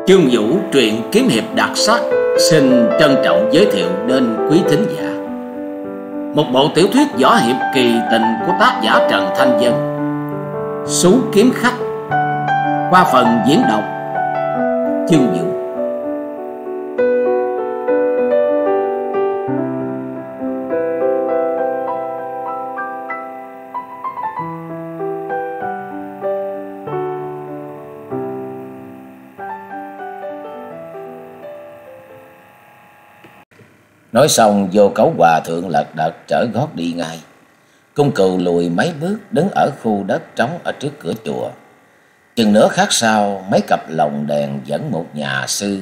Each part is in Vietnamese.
Chương Vũ truyện kiếm hiệp đặc sắc xin trân trọng giới thiệu đến quý thính giả một bộ tiểu thuyết võ hiệp kỳ tình của tác giả Trần Thanh Vân, Sú Kiếm Khách, qua phần diễn đọc Chương Vũ. Nói xong, Vô Cấu hòa thượng lật đật trở gót đi ngay. Cung Cừu lùi mấy bước đứng ở khu đất trống ở trước cửa chùa. Chừng nửa khắc sau, mấy cặp lồng đèn dẫn một nhà sư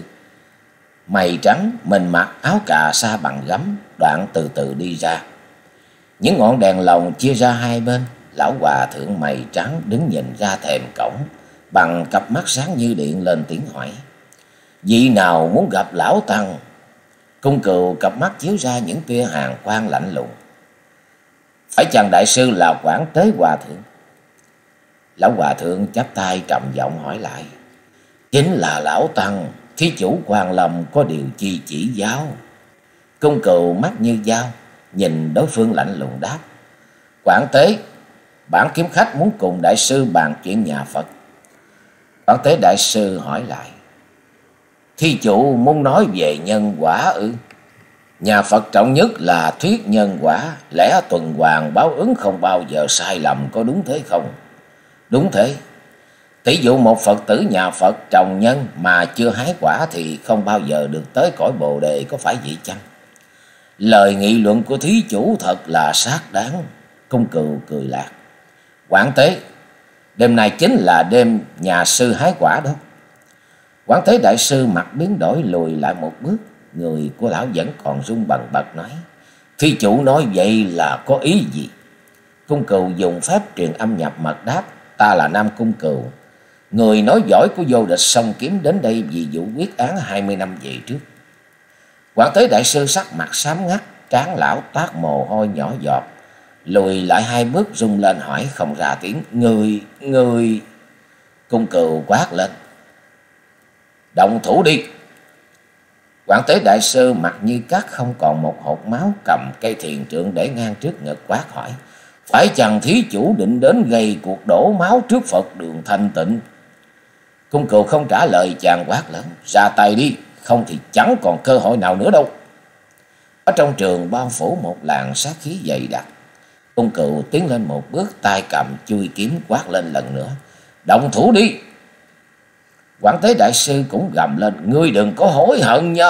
mày trắng, mình mặc áo cà sa bằng gấm, đoạn từ từ đi ra. Những ngọn đèn lồng chia ra hai bên. Lão hòa thượng mày trắng đứng nhìn ra thềm cổng bằng cặp mắt sáng như điện, lên tiếng hỏi: "Vị nào muốn gặp lão tăng?" Cung Cừu cặp mắt chiếu ra những tia hàn quang lạnh lùng: "Phải chăng đại sư là Quảng Tế hòa thượng?" Lão hòa thượng chắp tay trầm giọng hỏi lại: "Chính là lão tăng, thí chủ Quan Lâm có điều chi chỉ giáo?" Cung Cừu mắt như dao nhìn đối phương lạnh lùng đáp: "Quảng Tế, bản kiếm khách muốn cùng đại sư bàn chuyện nhà Phật." Quảng Tế đại sư hỏi lại: "Thí chủ muốn nói về nhân quả ư?" "Nhà Phật trọng nhất là thuyết nhân quả, lẽ tuần hoàn báo ứng không bao giờ sai lầm, có đúng thế không?" "Đúng thế. Tỷ dụ một Phật tử nhà Phật trồng nhân mà chưa hái quả thì không bao giờ được tới cõi Bồ Đề, có phải vậy chăng?" "Lời nghị luận của thí chủ thật là xác đáng." Cung Cừu cười lạc: "Quảng Tế, đêm nay chính là đêm nhà sư hái quả đó." Quảng Tế đại sư mặt biến đổi, lùi lại một bước. Người của lão vẫn còn run bần bật nói: "Thí chủ nói vậy là có ý gì?" Cung Cừu dùng phép truyền âm nhập mật đáp: "Ta là Nam Cung Cừu, người nói giỏi của vô địch song kiếm, đến đây vì vụ quyết án 20 năm về trước." Quảng Tế đại sư sắc mặt xám ngắt, trán lão toát mồ hôi nhỏ giọt, lùi lại hai bước run lên hỏi không ra tiếng: Người. Cung Cừu quát lên: "Động thủ đi!" Quảng Tế đại sư mặt như cắt, không còn một hột máu, cầm cây thiền trượng để ngang trước ngực quát hỏi: "Phải chăng thí chủ định đến gây cuộc đổ máu trước Phật đường thanh tịnh?" Cung Cừu không trả lời, chàng quát lớn: "Ra tay đi, không thì chẳng còn cơ hội nào nữa đâu." Ở trong trường bao phủ một làn sát khí dày đặc. Cung Cừu tiến lên một bước, tay cầm chui kiếm quát lên lần nữa: "Động thủ đi!" Quảng Tế đại sư cũng gầm lên: "Ngươi đừng có hối hận nha!"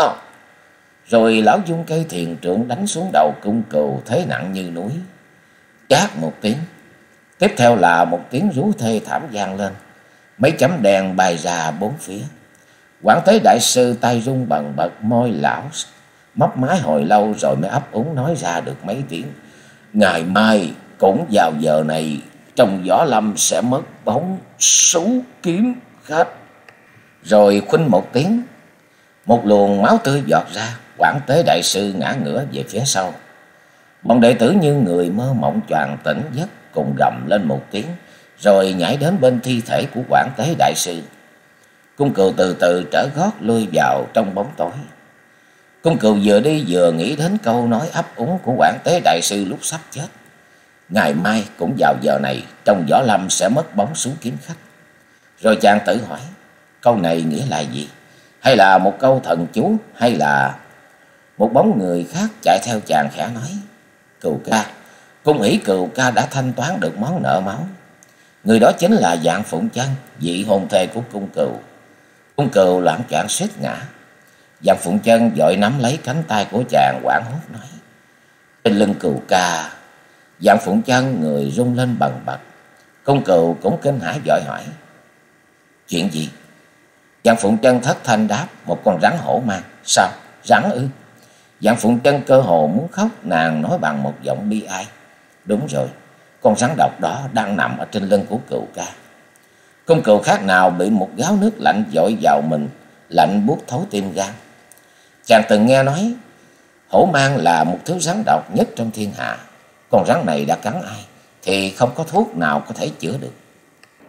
Rồi lão dung cây thiền trượng đánh xuống đầu Cung Cừu, thế nặng như núi. Chát một tiếng, tiếp theo là một tiếng rú thê thảm vang lên. Mấy chấm đèn bay ra bốn phía. Quảng Tế đại sư tay run bần bật, môi lão mấp máy hồi lâu rồi mới ấp úng nói ra được mấy tiếng: "Ngày mai cũng vào giờ này, trong võ lâm sẽ mất bóng Sú Kiếm Khách." Rồi khuynh một tiếng, một luồng máu tươi giọt ra. Quảng Tế đại sư ngã ngửa về phía sau. Bọn đệ tử như người mơ mộng choàng tỉnh giấc, cùng gầm lên một tiếng, rồi nhảy đến bên thi thể của Quảng Tế đại sư. Cung Cừu từ từ trở gót lui vào trong bóng tối. Cung Cừu vừa đi vừa nghĩ đến câu nói ấp úng của Quảng Tế đại sư lúc sắp chết: "Ngày mai cũng vào giờ này, trong võ lâm sẽ mất bóng Sú Kiếm Khách." Rồi chàng tự hỏi: câu này nghĩa là gì? Hay là một câu thần chú? Hay là... Một bóng người khác chạy theo chàng khẽ nói: "Cừu ca, Cung Hỷ Cừu ca đã thanh toán được món nợ máu." Người đó chính là Vạn Phụng Chân, vị hôn thê của Cung Cừu. Cung Cừu loạng choạng suýt ngã. Vạn Phụng Chân vội nắm lấy cánh tay của chàng, hoảng hốt nói: "Trên lưng Cừu ca." Vạn Phụng Chân người run lên bần bật. Cung Cừu cũng kinh hãi vội hỏi: "Chuyện gì?" Vạn Phụng Chân thất thanh đáp: "Một con rắn hổ mang." "Sao? Rắn ư?" Vạn Phụng Chân cơ hồ muốn khóc, nàng nói bằng một giọng bi ai: "Đúng rồi, con rắn độc đó đang nằm ở trên lưng của Cừu ca." Cung Cừu khác nào bị một gáo nước lạnh dội vào mình, lạnh buốt thấu tim gan. Chàng từng nghe nói hổ mang là một thứ rắn độc nhất trong thiên hạ. Con rắn này đã cắn ai thì không có thuốc nào có thể chữa được.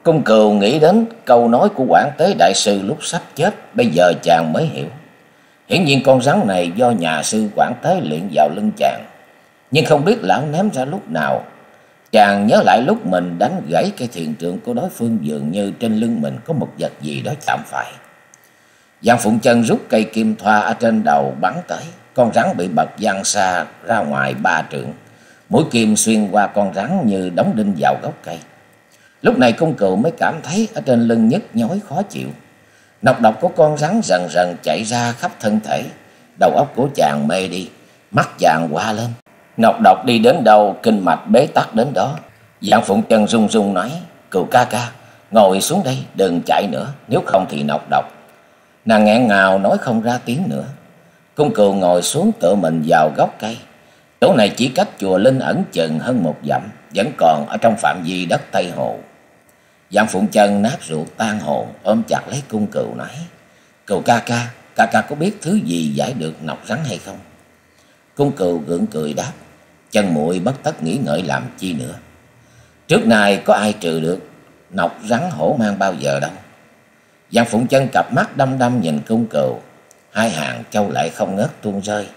Cung Cừu nghĩ đến câu nói của Quảng Tế đại sư lúc sắp chết, bây giờ chàng mới hiểu. Hiển nhiên con rắn này do nhà sư Quảng Tế luyện vào lưng chàng, nhưng không biết lão ném ra lúc nào. Chàng nhớ lại lúc mình đánh gãy cây thiền trượng của đối phương, dường như trên lưng mình có một vật gì đó chạm phải. Giang Phụng Chân rút cây kim thoa ở trên đầu bắn tới, con rắn bị bật văng xa ra ngoài 3 trượng. Mũi kim xuyên qua con rắn như đóng đinh vào gốc cây. Lúc này Cung Cừu mới cảm thấy ở trên lưng nhức nhói khó chịu. Nọc độc của con rắn dần dần chạy ra khắp thân thể. Đầu óc của chàng mê đi, mắt chàng hoa lên. Nọc độc đi đến đâu, kinh mạch bế tắc đến đó. Giang Phụng Chân run run nói: "Cừu ca ca, ngồi xuống đây, đừng chạy nữa, nếu không thì nọc độc." Nàng nghẹn ngào nói không ra tiếng nữa. Cung Cừu ngồi xuống tựa mình vào gốc cây. Chỗ này chỉ cách chùa Linh Ẩn chừng hơn 1 dặm, vẫn còn ở trong phạm vi đất Tây Hồ. Giang Phụng Chân nát ruột tan hồn, ôm chặt lấy Cung Cừu nói: "Cừu ca ca có biết thứ gì giải được nọc rắn hay không?" Cung Cừu gượng cười đáp: "Chân muội bất tất nghĩ ngợi làm chi nữa. Trước nay có ai trừ được nọc rắn hổ mang bao giờ đâu." Giang Phụng Chân cặp mắt đăm đăm nhìn Cung Cừu, hai hàng châu lại không ngớt tuôn rơi.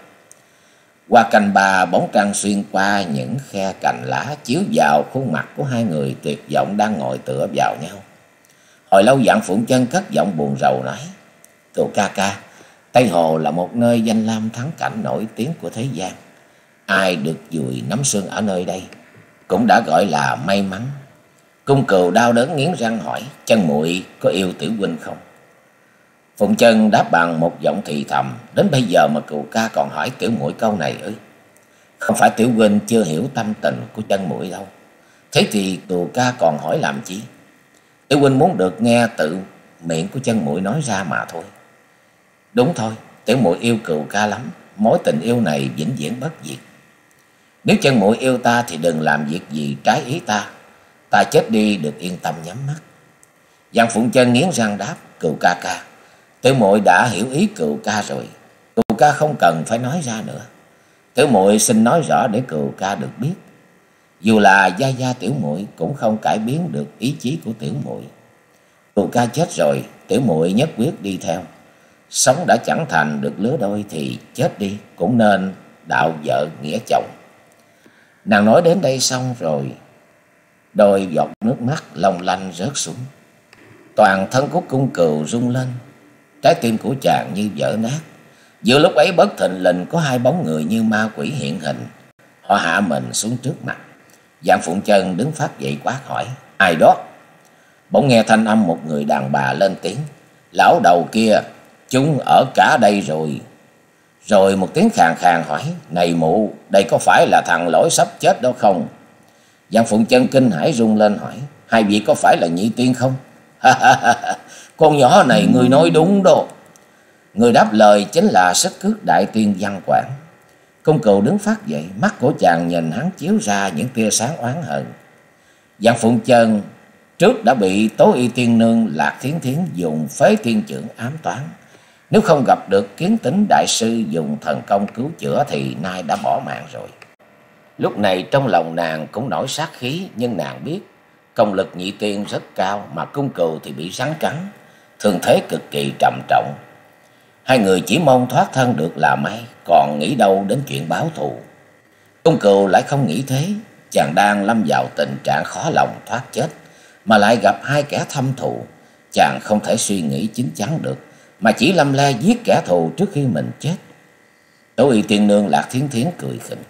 Qua cành bà, bóng trăng xuyên qua những khe cành lá chiếu vào khuôn mặt của hai người tuyệt vọng đang ngồi tựa vào nhau. Hồi lâu Giang Phụng Chân cất giọng buồn rầu nói: "Cừu ca ca, Tây Hồ là một nơi danh lam thắng cảnh nổi tiếng của thế gian. Ai được dùi nắm xương ở nơi đây cũng đã gọi là may mắn." Cung Cừu đau đớn nghiến răng hỏi: "Chân muội có yêu Tiểu huynh không?" Phụng Chân đáp bằng một giọng thì thầm: "Đến bây giờ mà cừu ca còn hỏi tiểu muội câu này ư? Không phải tiểu huynh chưa hiểu tâm tình của chân muội đâu. Thế thì cừu ca còn hỏi làm chi? Tiểu huynh muốn được nghe tự miệng của chân muội nói ra mà thôi." "Đúng thôi, tiểu muội yêu cừu ca lắm, mối tình yêu này vĩnh viễn bất diệt. Nếu chân muội yêu ta thì đừng làm việc gì trái ý ta. Ta chết đi được yên tâm nhắm mắt." Giang Phụng Chân nghiến răng đáp: "Cừu ca, tiểu muội đã hiểu ý cừu ca rồi. Cừu ca không cần phải nói ra nữa. Tiểu muội xin nói rõ để cừu ca được biết. Dù là gia gia tiểu muội cũng không cải biến được ý chí của tiểu muội. Cừu ca chết rồi, tiểu muội nhất quyết đi theo. Sống đã chẳng thành được lứa đôi thì chết đi cũng nên đạo vợ nghĩa chồng." Nàng nói đến đây xong rồi, đôi giọt nước mắt long lanh rớt xuống. Toàn thân của Cung Cừu rung lên, trái tim của chàng như vỡ nát. Giữa lúc ấy bất thình lình có 2 bóng người như ma quỷ hiện hình. Họ hạ mình xuống trước mặt. Giang Phụng Chân đứng phát dậy quát hỏi: "Ai đó?" Bỗng nghe thanh âm một người đàn bà lên tiếng: "Lão đầu kia, chúng ở cả đây rồi." Rồi một tiếng khàn khàn hỏi: "Này mụ, đây có phải là thằng lỗi sắp chết đó không?" Giang Phụng Chân kinh hãi rung lên hỏi: "Hai vị có phải là nhị tiên không?" "Con nhỏ này ngươi nói đúng đó." Người đáp lời chính là Sức Cước đại tiên Văn Quảng. Cung Cừu đứng phát dậy, mắt của chàng nhìn hắn chiếu ra những tia sáng oán hận. Giang Phụng Chân trước đã bị Tố Y tiên nương Lạc Thiến Thiến dùng Phế Tiên Chưởng ám toán. Nếu không gặp được Kiến Tính đại sư dùng thần công cứu chữa thì nay đã bỏ mạng rồi. Lúc này trong lòng nàng cũng nổi sát khí, nhưng nàng biết công lực nhị tiên rất cao, mà Cung Cừu thì bị rắn cắn, thương thế cực kỳ trầm trọng. Hai người chỉ mong thoát thân được là may, còn nghĩ đâu đến chuyện báo thù. Cung Cừu lại không nghĩ thế. Chàng đang lâm vào tình trạng khó lòng thoát chết, mà lại gặp 2 kẻ thâm thù. Chàng không thể suy nghĩ chín chắn được, mà chỉ lăm le giết kẻ thù trước khi mình chết. Tố Y tiên nương Lạc Thiến Thiến cười khỉnh: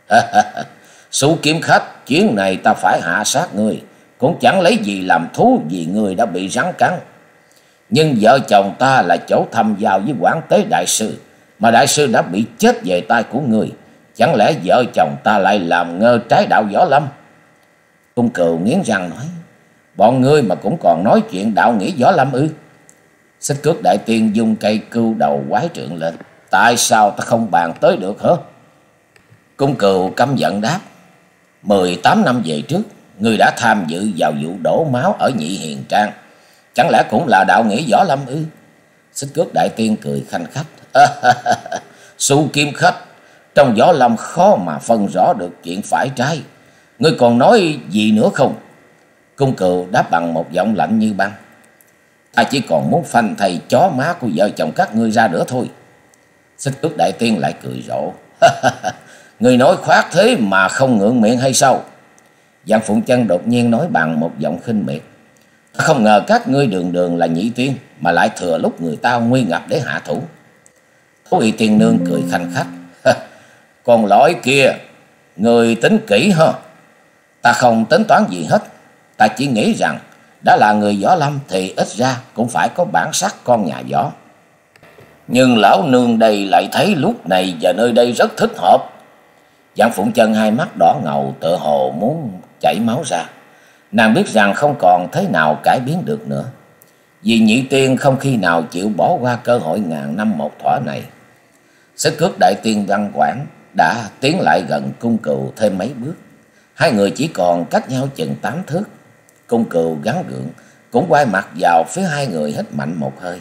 "Sủ kiếm khách, chuyến này ta phải hạ sát ngươi, cũng chẳng lấy gì làm thú vì ngươi đã bị rắn cắn. Nhưng vợ chồng ta là chỗ thăm giao với Quảng Tế đại sư, mà đại sư đã bị chết về tay của ngươi. Chẳng lẽ vợ chồng ta lại làm ngơ trái đạo võ lâm?" Cung Cừu nghiến răng nói: "Bọn ngươi mà cũng còn nói chuyện đạo nghĩa võ lâm ư?" Xích Cước đại tiên dùng cây cưu đầu quái trượng lên: "Tại sao ta không bàn tới được hả?" Cung Cừu căm giận đáp: 18 năm về trước, ngươi đã tham dự vào vụ đổ máu ở Nhị Hiền Trang. Chẳng lẽ cũng là đạo nghĩa võ lâm ư?" Xích Cước đại tiên cười khanh khách: "Su kiếm khách, trong võ lâm khó mà phân rõ được chuyện phải trái. Ngươi còn nói gì nữa không?" Cung Cừu đáp bằng một giọng lạnh như băng. Ta chỉ còn muốn phanh thầy chó má của vợ chồng các ngươi ra nữa thôi. Xích Cước Đại Tiên lại cười rộ. Người nói khoác thế mà không ngượng miệng hay sao? Giang Phụng Chân đột nhiên nói bằng một giọng khinh miệt. Ta không ngờ các ngươi đường đường là nhị tiên mà lại thừa lúc người ta nguy ngập để hạ thủ. Tố Y Tiên Nương cười khanh khách. Còn lõi kia, người tính kỹ ha. Ta không tính toán gì hết. Ta chỉ nghĩ rằng đã là người võ lâm thì ít ra cũng phải có bản sắc con nhà võ. Nhưng lão nương đây lại thấy lúc này và nơi đây rất thích hợp. Giang Phụng Chân hai mắt đỏ ngầu tựa hồ muốn chảy máu ra. Nàng biết rằng không còn thế nào cải biến được nữa. Vì nhị tiên không khi nào chịu bỏ qua cơ hội ngàn năm một thuở này. Xích Cước Đại Tiên Văn Quảng đã tiến lại gần Cung Cừu thêm mấy bước. Hai người chỉ còn cách nhau chừng 8 thước. Cung Cừu gắng gượng cũng quay mặt vào phía hai người, hít mạnh một hơi.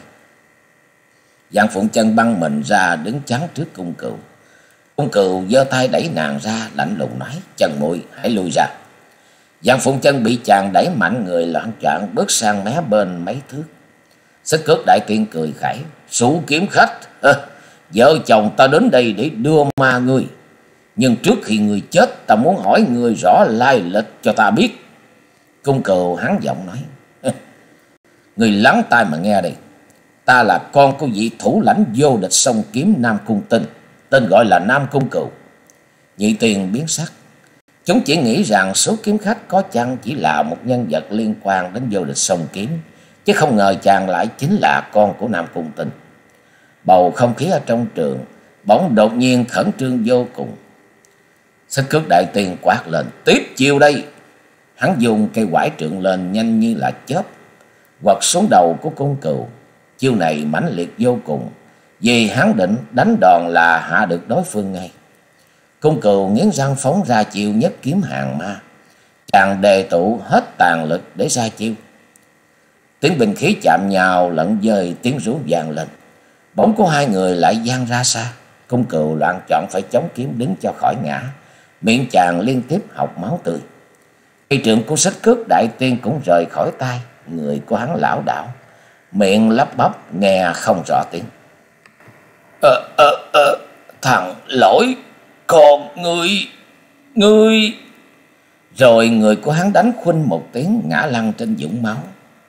Giang Phụng Chân băng mình ra đứng chắn trước Cung Cừu. Cung Cừu giơ tay đẩy nàng ra, lạnh lùng nói: Chân muội hãy lui ra. Giang Phụng Chân bị chàng đẩy mạnh, người loạng choạng bước sang mé bên mấy thước. Xích Cước Đại Tiên cười khẩy: Sủ kiếm khách, vợ chồng ta đến đây để đưa ma ngươi. Nhưng trước khi ngươi chết, ta muốn hỏi ngươi rõ lai lịch cho ta biết. Cung Cừu hắn giọng nói: Ngươi lắng tai mà nghe đây. Ta là con của vị thủ lãnh vô địch sông kiếm Nam Cung Tinh, tên gọi là Nam Cung Cừu. Nhị tiên biến sắc. Chúng chỉ nghĩ rằng số kiếm khách có chăng chỉ là một nhân vật liên quan đến vô địch sông kiếm, chứ không ngờ chàng lại chính là con của Nam Cung Tinh. Bầu không khí ở trong trường bỗng đột nhiên khẩn trương vô cùng. Xích Cước Đại Tiên quát lên: Tiếp chiêu đây! Hắn dùng cây quải trượng lên nhanh như là chớp, quật xuống đầu của Cung Cừu. Chiêu này mãnh liệt vô cùng, vì hắn định đánh đòn là hạ được đối phương ngay. Cung Cừu nghiến răng phóng ra chiêu nhất kiếm hàng ma. Chàng đề tụ hết tàn lực để ra chiêu. Tiếng binh khí chạm nhào lẫn dơi, tiếng rú vang lên. Bóng của hai người lại vang ra xa. Cung Cừu loạng choạng phải chống kiếm đứng cho khỏi ngã, miệng chàng liên tiếp học máu tươi. Cây trượng của Xích Cước Đại Tiên cũng rời khỏi tay, người của hắn lảo đảo, miệng lắp bắp nghe không rõ tiếng. Thằng lỗi, còn ngươi. Rồi người của hắn đánh khuynh một tiếng, ngã lăn trên vũng máu.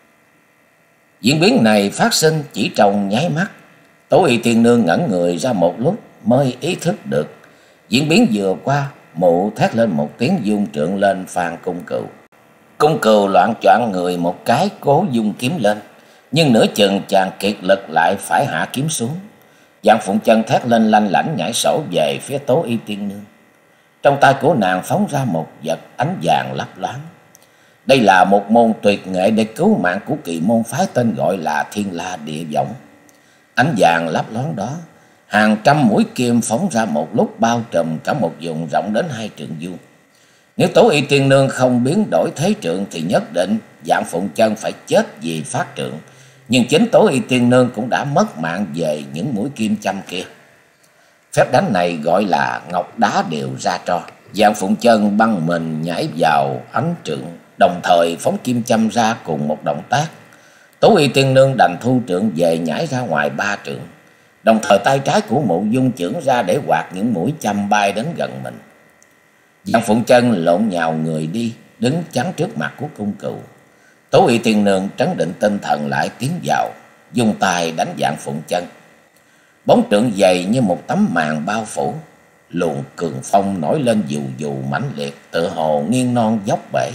Diễn biến này phát sinh chỉ trong nháy mắt. Tố Y Tiên Nương ngẩn người ra một lúc mới ý thức được. Diễn biến vừa qua, mụ thét lên một tiếng, dung trượng lên phàn Cung Cừu. Cung Cừu loạng choạng người một cái, cố dung kiếm lên, nhưng nửa chừng chàng kiệt lực lại phải hạ kiếm xuống. Giang Phụng Chân thét lên lanh lảnh nhảy sổ về phía Tố Y Tiên Nương. Trong tay của nàng phóng ra một vật ánh vàng lấp loáng. Đây là một môn tuyệt nghệ để cứu mạng của kỳ môn phái tên gọi là Thiên La Địa Võng. Ánh vàng lấp loáng đó, hàng trăm mũi kim phóng ra một lúc, bao trùm cả một vùng rộng đến 2 trượng vuông. Nếu Tố Y Tiên Nương không biến đổi thế trượng thì nhất định Giang Phụng Chân phải chết vì phát trượng. Nhưng chính Tố Y Tiên Nương cũng đã mất mạng về những mũi kim châm kia. Phép đánh này gọi là ngọc đá đều ra tro. Giang Phụng Chân băng mình nhảy vào ánh trượng, đồng thời phóng kim châm ra cùng một động tác. Tố Y Tiên Nương đành thu trượng về, nhảy ra ngoài 3 trượng. Đồng thời tay trái của mụ dung chưởng ra để quạt những mũi châm bay đến gần mình. Giang Phụng Chân lộn nhào người đi, đứng chắn trước mặt của Cung Cừu. Tố Y Tiên Nương trấn định tinh thần lại, tiến vào, dùng tay đánh Giang Phụng Chân. Bóng trượng dày như một tấm màn bao phủ, luồng cường phong nổi lên dù dù mãnh liệt, tựa hồ nghiêng non dốc bể.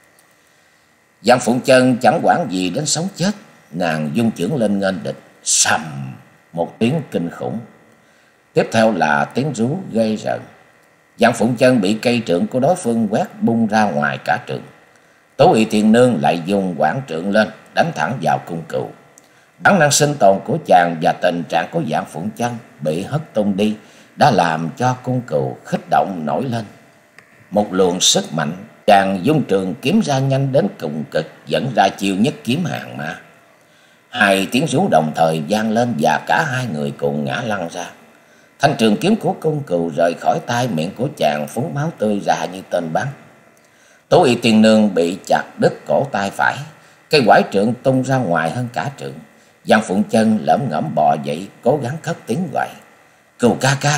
Giang Phụng Chân chẳng quản gì đến sống chết, nàng dung chưởng lên nghênh địch. Sầm một tiếng kinh khủng, tiếp theo là tiếng rú ghê rợn. Giang Phụng Chân bị cây trượng của đối phương quét bung ra ngoài cả trượng. Tố Y Tiên Nương lại dùng quảng trượng lên, đánh thẳng vào Cung Cừu. Bản năng sinh tồn của chàng và tình trạng của Giang Phụng Chân bị hất tung đi đã làm cho Cung Cừu khích động nổi lên. Một luồng sức mạnh, chàng dung trường kiếm ra nhanh đến cùng cực, dẫn ra chiêu nhất kiếm hàng ma. 2 tiếng rú đồng thời vang lên và cả hai người cùng ngã lăn ra. Thanh trường kiếm của Cung Cừu rời khỏi tay, miệng của chàng phun máu tươi ra như tên bắn. Tố Y Tiên Nương bị chặt đứt cổ tay phải, cây quải trượng tung ra ngoài hơn cả trượng. Giang Phụng Chân lẩm ngẩm bò dậy, cố gắng cất tiếng gọi: "Cừu ca ca."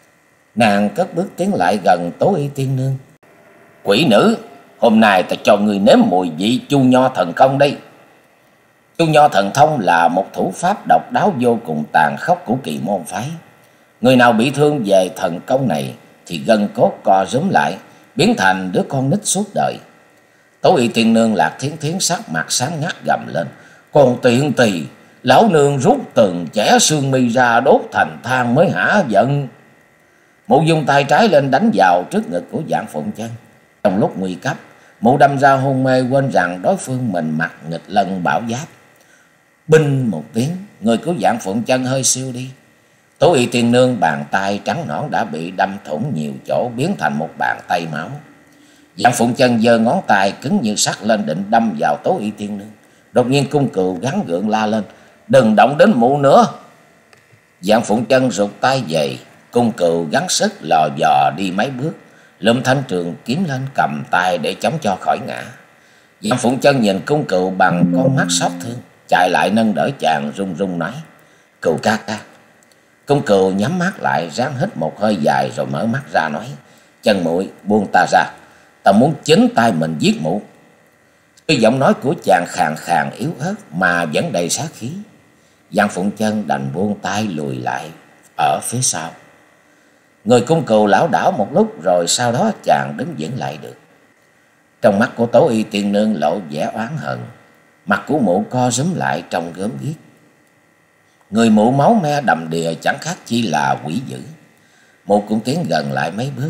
Nàng cất bước tiến lại gần Tố Y Tiên Nương. "Quỷ nữ, hôm nay ta cho người nếm mùi vị Chu Nho thần công đây." Chu Nho thần thông là một thủ pháp độc đáo vô cùng tàn khốc của Kỳ môn phái. Người nào bị thương về thần công này thì gân cốt co rúm lại, biến thành đứa con nít suốt đời. Tố Y Tiên Nương Lạc Thiến Thiến sắc mặt sáng ngắt gầm lên: "Còn tiện tỳ, lão nương rút từng chẻ xương mi ra đốt thành than mới hả giận." Mụ dùng tay trái lên đánh vào trước ngực của Vạn Phụng Chân. Trong lúc nguy cấp, mụ đâm ra hôn mê, quên rằng đối phương mình mặc nghịch lân bảo giáp. Binh một tiếng, người của Vạn Phụng Chân hơi siêu đi. Tố Y Tiên Nương bàn tay trắng nõn đã bị đâm thủng nhiều chỗ, biến thành một bàn tay máu. Vạn Phụng Chân giơ ngón tay cứng như sắt lên định đâm vào Tố Y Tiên Nương. Đột nhiên Cung Cừu gắng gượng la lên: "Đừng động đến mụ nữa." Vạn Phụng Chân rụt tay về. Cung Cừu gắng sức lò dò đi mấy bước, lượm thanh trường kiếm lên cầm tay để chống cho khỏi ngã. Vạn Phụng Chân nhìn Cung Cừu bằng con mắt xót thương, chạy lại nâng đỡ chàng, run run nói: "Cừu ca ca." Cung Cừu nhắm mắt lại, ráng hít một hơi dài rồi mở mắt ra nói: "Chân muội buông ta ra, ta muốn chính tay mình giết mụ." Cái giọng nói của chàng khàn khàn yếu ớt mà vẫn đầy sát khí. Vạn Phụng Chân đành buông tay lùi lại ở phía sau. Người Cung Cừu lảo đảo một lúc rồi sau đó chàng đứng vững lại được. Trong mắt của Tố Y Tiên Nương lộ vẻ oán hận, mặt của mụ co rúm lại trông gớm ghiếc. Người mụ máu me đầm đìa chẳng khác chi là quỷ dữ. Mụ cũng tiến gần lại mấy bước,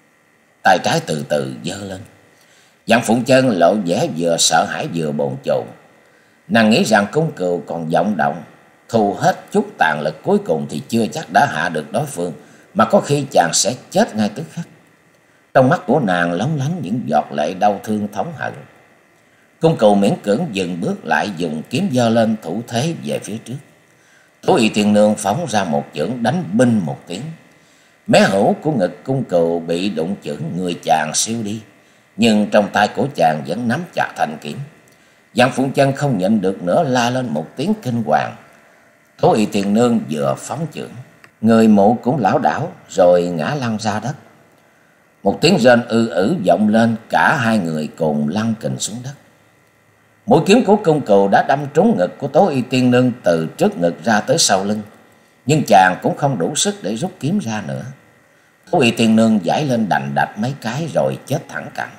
tay trái từ từ giơ lên. Vạn Phụng Chân lộ vẻ vừa sợ hãi vừa bồn chồn. Nàng nghĩ rằng Cung Cừu còn vọng động, thu hết chút tàn lực cuối cùng thì chưa chắc đã hạ được đối phương, mà có khi chàng sẽ chết ngay tức khắc. Trong mắt của nàng lóng lánh những giọt lệ đau thương thống hận. Cung Cừu miễn cưỡng dừng bước lại, dùng kiếm giơ lên thủ thế về phía trước. Tố Y Tiên Nương phóng ra một chưởng đánh binh một tiếng. Mé hữu của ngực Cung Cừu bị đụng chưởng, người chàng siêu đi, nhưng trong tay của chàng vẫn nắm chặt thanh kiếm. Vạn Phụng Chân không nhịn được nữa la lên một tiếng kinh hoàng. Tố Y Tiên Nương vừa phóng chưởng, người mụ cũng lảo đảo rồi ngã lăn ra đất. Một tiếng rên vọng lên, cả hai người cùng lăn kình xuống đất. Mũi kiếm của Cung Cừu đã đâm trúng ngực của Tố Y Tiên Nương từ trước ngực ra tới sau lưng, nhưng chàng cũng không đủ sức để rút kiếm ra nữa. Tố Y Tiên Nương giãy lên đành đạch mấy cái rồi chết thẳng cẳng.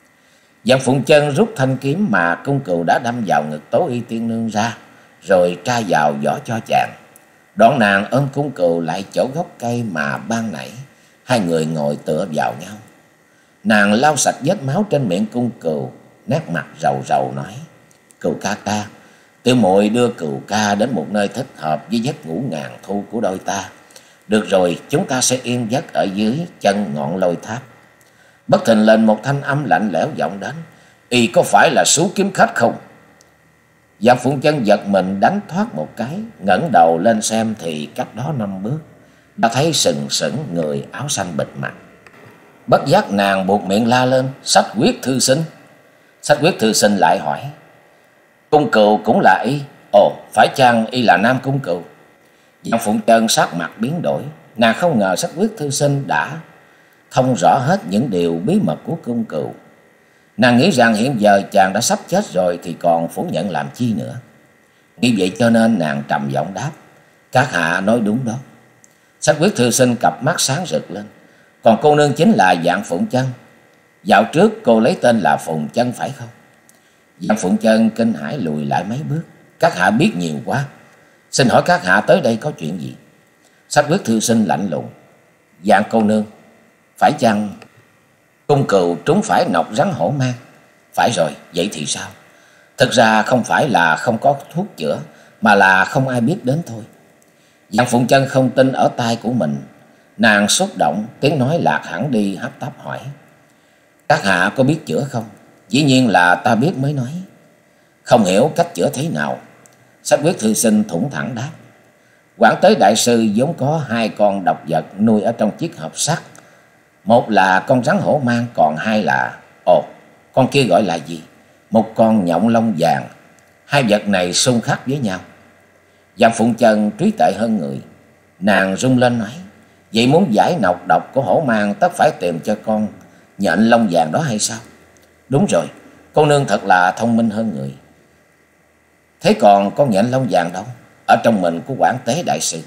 Vạn Phụng Chân rút thanh kiếm mà Cung Cừu đã đâm vào ngực Tố Y Tiên Nương ra, rồi tra vào vỏ cho chàng. Đoạn nàng ôm Cung Cừu lại chỗ gốc cây mà ban nãy hai người ngồi tựa vào nhau. Nàng lau sạch vết máu trên miệng Cung Cừu, nét mặt rầu rầu nói: "Cừu ca ca, tiểu muội đưa Cừu ca đến một nơi thích hợp với giấc ngủ ngàn thu của đôi ta. Được rồi, chúng ta sẽ yên giấc ở dưới chân ngọn lôi tháp." Bất thình lình một thanh âm lạnh lẽo vọng đến: "Y có phải là Sú kiếm khách không?" Vạn Phụng Chân giật mình đánh thoát một cái, ngẩng đầu lên xem thì cách đó 5 bước đã thấy sừng sững người áo xanh bịt mặt. Bất giác nàng buột miệng la lên: "Sách Quyết thư sinh!" Sách Quyết thư sinh lại hỏi: "Cung Cừu cũng là y? Ồ, phải chăng y là Nam Cung Cừu?" Vạn Phụng Chân sắc mặt biến đổi. Nàng không ngờ Sách Quyết thư sinh đã thông rõ hết những điều bí mật của Cung Cừu. Nàng nghĩ rằng hiện giờ chàng đã sắp chết rồi thì còn phủ nhận làm chi nữa. Nghĩ vậy cho nên nàng trầm giọng đáp: "Các hạ nói đúng đó." Sách Quyết thư sinh cặp mắt sáng rực lên: "Còn cô nương chính là Vạn Phụng Chân. Dạo trước cô lấy tên là Phụng Chân phải không?" Vạn Phụng Chân kinh hãi lùi lại mấy bước: "Các hạ biết nhiều quá. Xin hỏi các hạ tới đây có chuyện gì?" Sách Quyết thư sinh lạnh lùng: "Vạn cô nương, phải chăng Cung Cừu trúng phải nọc rắn hổ mang?" "Phải rồi, vậy thì sao?" "Thực ra không phải là không có thuốc chữa, mà là không ai biết đến thôi." Vạn Phụng Chân không tin ở tai của mình. Nàng xúc động, tiếng nói lạc hẳn đi, hấp tấp hỏi: "Các hạ có biết chữa không?" "Dĩ nhiên là ta biết mới nói." "Không hiểu cách chữa thế nào?" Sách Quyết thư sinh thủng thẳng đáp: "Quảng Tế đại sư vốn có 2 con độc vật nuôi ở trong chiếc hộp sắt. Một là con rắn hổ mang, còn 2 là..." "Ồ, Con kia gọi là gì? Một con nhộng lông vàng. Hai vật này xung khắc với nhau. Giang Phụng Chân trí tuệ hơn người. Nàng rung lên nói: vậy muốn giải nọc độc của hổ mang tất phải tìm cho con nhện lông vàng đó hay sao? Đúng rồi, cô nương thật là thông minh hơn người. Thế còn con nhện lông vàng đâu? Ở trong mình của Quảng Tế đại sư.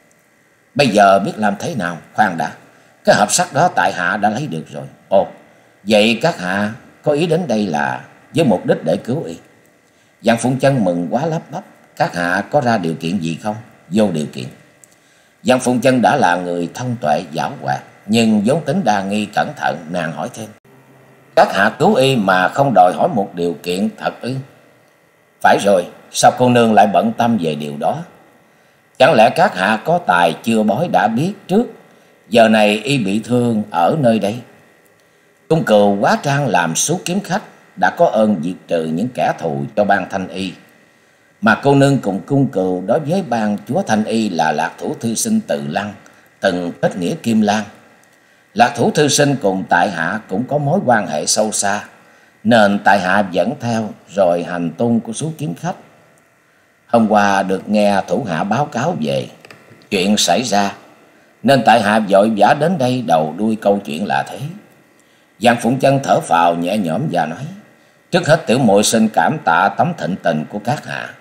Bây giờ biết làm thế nào? Khoan đã, cái hộp sắt đó tại hạ đã lấy được rồi. Ồ, vậy các hạ có ý đến đây là với mục đích để cứu y? Giang Phụng Chân mừng quá lắp bắp: các hạ có ra điều kiện gì không? Vô điều kiện. Giang Phụng Chân đã là người thông tuệ giảo hoạt, nhưng vốn tính đa nghi cẩn thận, nàng hỏi thêm: các hạ cứu y mà không đòi hỏi một điều kiện thật ư? Phải rồi, sao cô nương lại bận tâm về điều đó? Chẳng lẽ các hạ có tài chưa bói đã biết trước giờ này y bị thương ở nơi đây? Cung Cừu hóa trang làm số kiếm khách, đã có ơn diệt trừ những kẻ thù cho ban Thanh Y. Mà cô nương cùng Cung Cừu đối với ban chúa Thanh Y là Lạc Thủ thư sinh Từ Lăng, từng kết nghĩa Kim Lan. Lạc Thủ thư sinh cùng tại hạ cũng có mối quan hệ sâu xa, nên tại hạ dẫn theo rồi hành tung của số kiếm khách. Hôm qua được nghe thủ hạ báo cáo về chuyện xảy ra, nên tại hạ vội vã đến đây đầu đuôi câu chuyện là thế. Giang Phụng Chân thở phào nhẹ nhõm và nói: trước hết tiểu muội xin cảm tạ tấm thịnh tình của các hạ.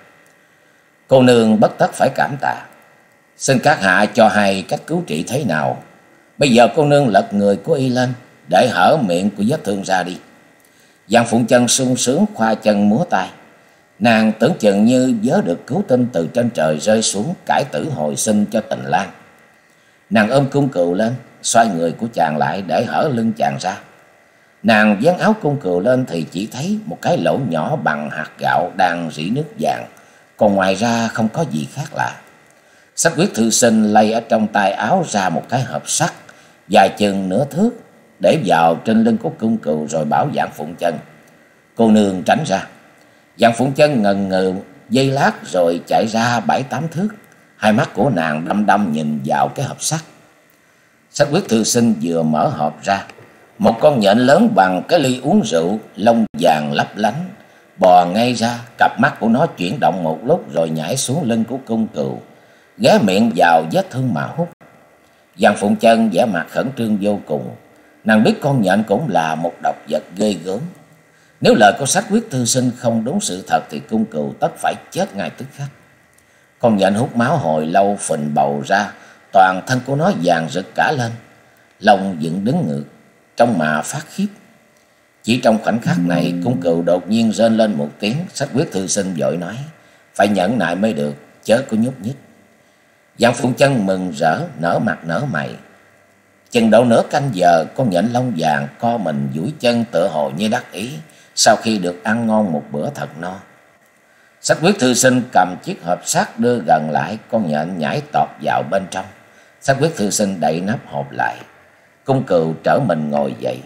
Cô nương bất tất phải cảm tạ. Xin các hạ cho hay cách cứu trị thế nào. Bây giờ cô nương lật người của y lên, để hở miệng của vết thương ra đi. Giang Phụng Chân sung sướng khoa chân múa tay. Nàng tưởng chừng như vớ được cứu tinh từ trên trời rơi xuống, cải tử hồi sinh cho Tình Lang. Nàng ôm Cung Cừu lên, xoay người của chàng lại để hở lưng chàng ra. Nàng vén áo Cung Cừu lên thì chỉ thấy một cái lỗ nhỏ bằng hạt gạo đang rỉ nước vàng, còn ngoài ra không có gì khác lạ. Sách Quyết thư sinh lay ở trong tay áo ra một cái hộp sắt dài chừng nửa thước, để vào trên lưng của Cung Cừu rồi bảo Giang Phụng Chân: cô nương tránh ra. Giang Phụng Chân ngần ngừ giây lát rồi chạy ra 7-8 thước. Hai mắt của nàng đăm đăm nhìn vào cái hộp sắt. Sách Quyết thư sinh vừa mở hộp ra, một con nhện lớn bằng cái ly uống rượu, lông vàng lấp lánh, bò ngay ra. Cặp mắt của nó chuyển động một lúc rồi nhảy xuống lưng của Cung Cừu, ghé miệng vào vết thương mà hút. Giang Phụng Chân vẻ mặt khẩn trương vô cùng. Nàng biết con nhện cũng là một độc vật ghê gớm. Nếu lời của Sách Quyết thư sinh không đúng sự thật thì Cung Cừu tất phải chết ngay tức khắc. Con nhện hút máu hồi lâu phình bầu ra, toàn thân của nó vàng rực cả lên, lông dựng đứng ngược, trông mà phát khiếp. Chỉ trong khoảnh khắc này, Cung Cừu đột nhiên rên lên một tiếng. Sách Quyết thư sinh vội nói: phải nhẫn nại mới được, chớ có nhúc nhích. Giang Phụng Chân mừng rỡ nở mặt nở mày. Chừng độ nửa canh giờ, con nhện lông vàng co mình duỗi chân tựa hồ như đắc ý sau khi được ăn ngon một bữa thật no. Sách Quyết thư sinh cầm chiếc hộp sắt đưa gần lại, con nhện nhảy tọt vào bên trong. Sách Quyết thư sinh đậy nắp hộp lại. Cung Cừu trở mình ngồi dậy.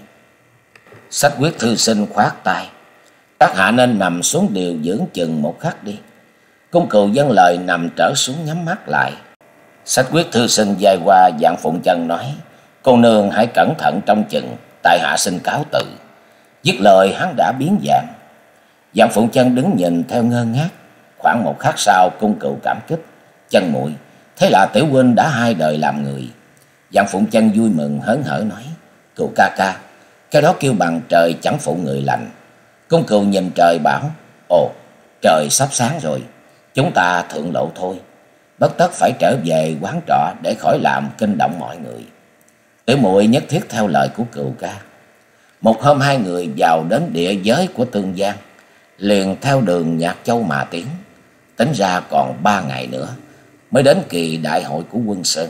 Sách Quyết thư sinh khoát tay: các hạ nên nằm xuống điều dưỡng chừng một khắc đi. Cung Cừu vâng lời nằm trở xuống nhắm mắt lại. Sách Quyết thư sinh dài qua Giang Phụng Chân nói: cô nương hãy cẩn thận trong chừng, tại hạ xin cáo từ. Dứt lời hắn đã biến dạng. Giang Phụng Chân đứng nhìn theo ngơ ngác. Khoảng một khắc sau, Cung Cừu cảm kích: Chân muội, thế là tiểu huynh đã hai đời làm người. Giang Phụng Chân vui mừng hớn hở nói: Cừu ca ca, cái đó kêu bằng trời chẳng phụ người lành. Cung Cừu nhìn trời bảo: ồ, trời sắp sáng rồi, chúng ta thượng lộ thôi. Bất tất phải trở về quán trọ để khỏi làm kinh động mọi người. Tiểu muội nhất thiết theo lời của Cừu ca. Một hôm hai người vào đến địa giới của Tương Giang, liền theo đường Nhạc Châu mà tiến. Tính ra còn 3 ngày nữa mới đến kỳ đại hội của Quân Sơn.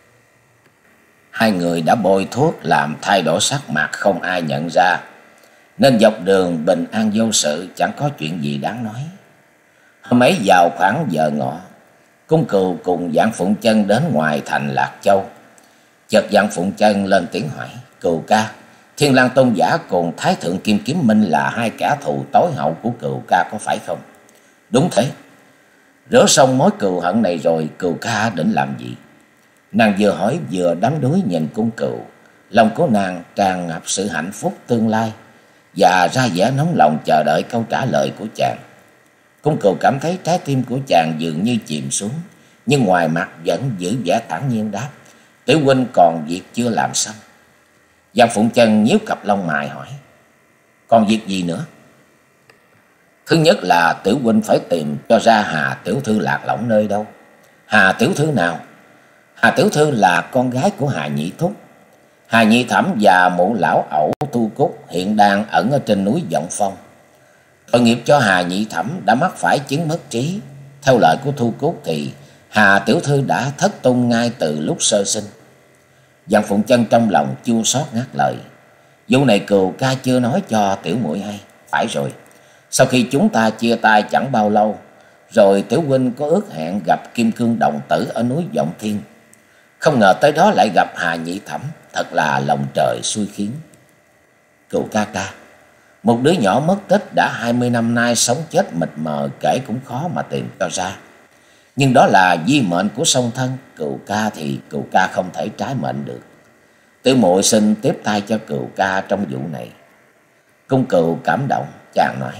Hai người đã bôi thuốc làm thay đổi sắc mặt không ai nhận ra, nên dọc đường bình an vô sự, chẳng có chuyện gì đáng nói. Hôm ấy vào khoảng giờ ngọ, Cung Cừu cùng Giang Phụng Chân đến ngoài thành Lạc Châu. Chợt Giang Phụng Chân lên tiếng hỏi: Cừu ca, Thiên Lang Tôn giả cùng Thái Thượng Kim Kiếm Minh là hai kẻ thù tối hậu của Cừu ca có phải không? Đúng thế. Rửa xong mối cừu hận này rồi, Cừu ca định làm gì? Nàng vừa hỏi vừa đắm đuối nhìn Cung Cừu. Lòng của nàng tràn ngập sự hạnh phúc tương lai. và ra vẻ nóng lòng chờ đợi câu trả lời của chàng. Cung Cừu cảm thấy trái tim của chàng dường như chìm xuống, nhưng ngoài mặt vẫn giữ vẻ thản nhiên đáp: Tiểu huynh còn việc chưa làm xong. Giang Phụng Chân nhíu cặp lông mày hỏi: Còn việc gì nữa? Thứ nhất là tiểu huynh phải tìm cho ra Hà tiểu thư lạc lõng nơi đâu. Hà tiểu thư nào? Hà tiểu thư là con gái của Hà Nhị Thúc. Hà Nhị Thẩm và mụ lão ẩu Tu Cúc hiện đang ẩn ở trên núi Vọng Phong. Tội nghiệp cho Hà Nhị Thẩm đã mắc phải chứng mất trí. Theo lời của Thu Cúc thì Hà tiểu thư đã thất tung ngay từ lúc sơ sinh. Giang Phụng Chân trong lòng chua xót ngắt lời: Vụ này Cừu ca chưa nói cho tiểu muội hay. Phải rồi, sau khi chúng ta chia tay chẳng bao lâu, rồi tiểu huynh có ước hẹn gặp Kim Cương đồng tử ở núi Vọng Thiên. Không ngờ tới đó lại gặp Hà Nhị Thẩm, thật là lòng trời xui khiến. Cừu ca ca, một đứa nhỏ mất tích đã 20 năm nay sống chết mịt mờ kể cũng khó mà tìm cho ra. Nhưng đó là di mệnh của song thân, Cừu ca thì Cừu ca không thể trái mệnh được. Tiểu muội xin tiếp tay cho Cừu ca trong vụ này. Cung Cừu cảm động, chàng nói: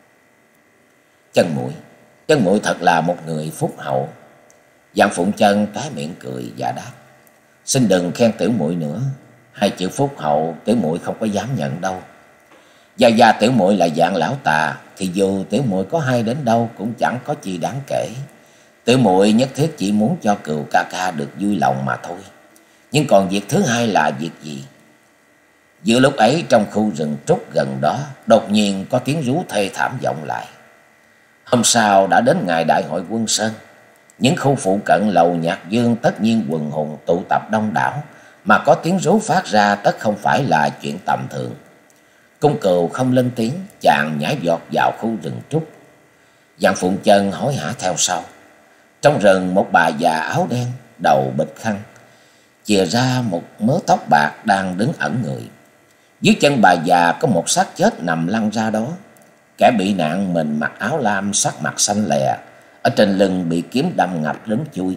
Chân muội thật là một người phúc hậu. Giang Phụng Chân tái miệng cười và đáp: Xin đừng khen tiểu muội nữa, hai chữ phúc hậu tiểu muội không có dám nhận đâu. Gia tiểu muội là dạng lão tà, thì dù tiểu muội có hay đến đâu cũng chẳng có chi đáng kể. Tiểu muội nhất thiết chỉ muốn cho Cừu ca ca được vui lòng mà thôi. Nhưng còn việc thứ hai là việc gì? Giữa lúc ấy trong khu rừng trúc gần đó, đột nhiên có tiếng rú thê thảm vọng lại. Hôm sau đã đến ngày đại hội Quân Sơn. Những khu phụ cận lầu Nhạc Dương tất nhiên quần hùng tụ tập đông đảo, mà có tiếng rú phát ra tất không phải là chuyện tầm thường. Cung Cừu không lên tiếng, chàng nhảy vọt vào khu rừng trúc. Giang Phụng Chân hối hả theo sau. Trong rừng một bà già áo đen, đầu bịch khăn, chìa ra một mớ tóc bạc đang đứng ẩn người. Dưới chân bà già có một xác chết nằm lăn ra đó. Kẻ bị nạn mình mặc áo lam, sắc mặt xanh lè, ở trên lưng bị kiếm đâm ngập đến chui.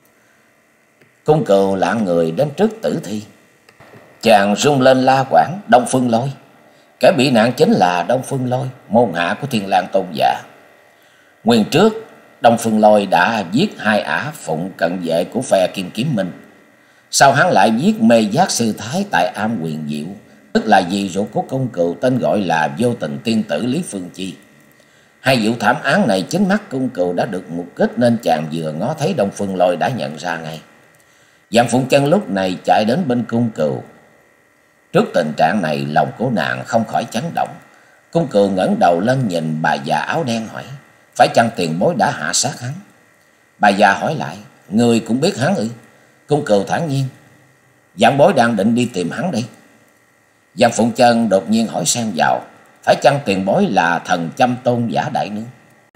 Cung Cừu lạng người đến trước tử thi. Chàng rung lên la quảng: Đông Phương Lôi! Kẻ bị nạn chính là Đông Phương Lôi, môn hạ của Thiên Lang Tôn giả. Nguyên trước, Đông Phương Lôi đã giết hai ả phụng cận vệ của phe Kim Kiếm Minh. Sau hắn lại giết Mê Giác Sư Thái tại Am Huyền Diệu, tức là dì ruột của Cung Cừu tên gọi là Vô Tình Tiên Tử Lý Phương Chi. Hai vụ thảm án này chính mắt Cung Cừu đã được mục kích, nên chàng vừa ngó thấy Đông Phương Lôi đã nhận ra ngay. Giang Phụng Chân lúc này chạy đến bên Cung Cừu. Trước tình trạng này, lòng của nàng không khỏi chấn động. Cung Cừu ngẩng đầu lên nhìn bà già áo đen hỏi: Phải chăng tiền bối đã hạ sát hắn? Bà già hỏi lại: Người cũng biết hắn ư? Cung Cừu thản nhiên: Vãn bối đang định đi tìm hắn đây. Giang Phụng Chân đột nhiên hỏi xen vào: Phải chăng tiền bối là Thần Châm Tôn giả đại nương?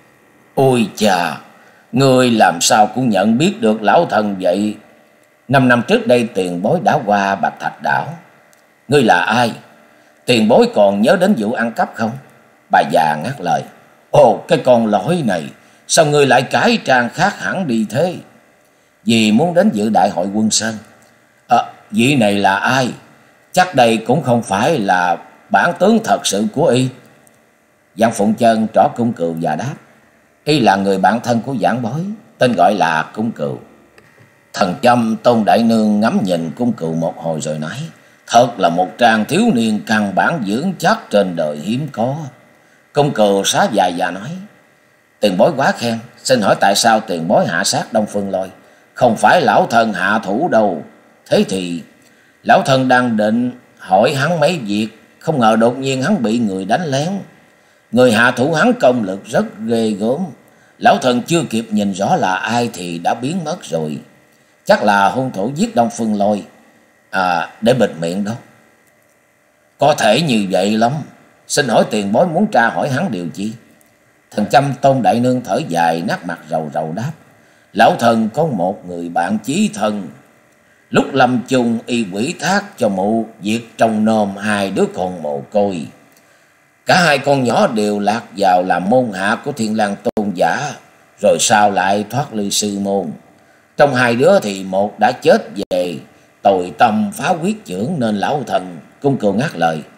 Ôi chà, người làm sao cũng nhận biết được lão thần vậy? 5 năm trước đây tiền bối đã qua Bạch Thạch Đảo. Ngươi là ai? Tiền bối còn nhớ đến vụ ăn cắp không? Bà già ngắt lời: Ồ, cái con lỗi này, sao ngươi lại cải trang khác hẳn đi thế? Vì muốn đến dự đại hội Quân Sơn. Vị này là ai? Chắc đây cũng không phải là bản tướng thật sự của y. Giang Phụng Chân trỏ Cung Cừu và đáp: Y là người bạn thân của vãn bối, tên gọi là Cung Cừu. Thần Châm Tôn đại nương ngắm nhìn Cung Cừu một hồi rồi nói: Thật là một tràng thiếu niên căn bản vững chắc trên đời hiếm có. Cung Cừu xá dài và nói: Tiền bối quá khen, xin hỏi tại sao tiền bối hạ sát Đông Phương Lôi? Không phải lão thần hạ thủ đâu. Thế thì lão thần đang định hỏi hắn mấy việc, không ngờ đột nhiên hắn bị người đánh lén. Người hạ thủ hắn công lực rất ghê gớm. Lão thần chưa kịp nhìn rõ là ai thì đã biến mất rồi. Chắc là hung thủ giết Đông Phương Lôi để bịt miệng đó. Có thể như vậy lắm. Xin hỏi tiền bối muốn tra hỏi hắn điều chi? Thần Châm Tôn đại nương thở dài, nát mặt rầu rầu đáp: Lão thần có một người bạn chí thân. Lúc lâm chung y quỷ thác cho mụ việc trông nom hai đứa con mồ côi. Cả hai con nhỏ đều lạc vào làm môn hạ của Thiên Lang Tôn giả, rồi sau lại thoát ly sư môn. Trong hai đứa thì một đã chết về tội tâm phá quyết chưởng, nên lão thần. Cung Cừu ngắt lời: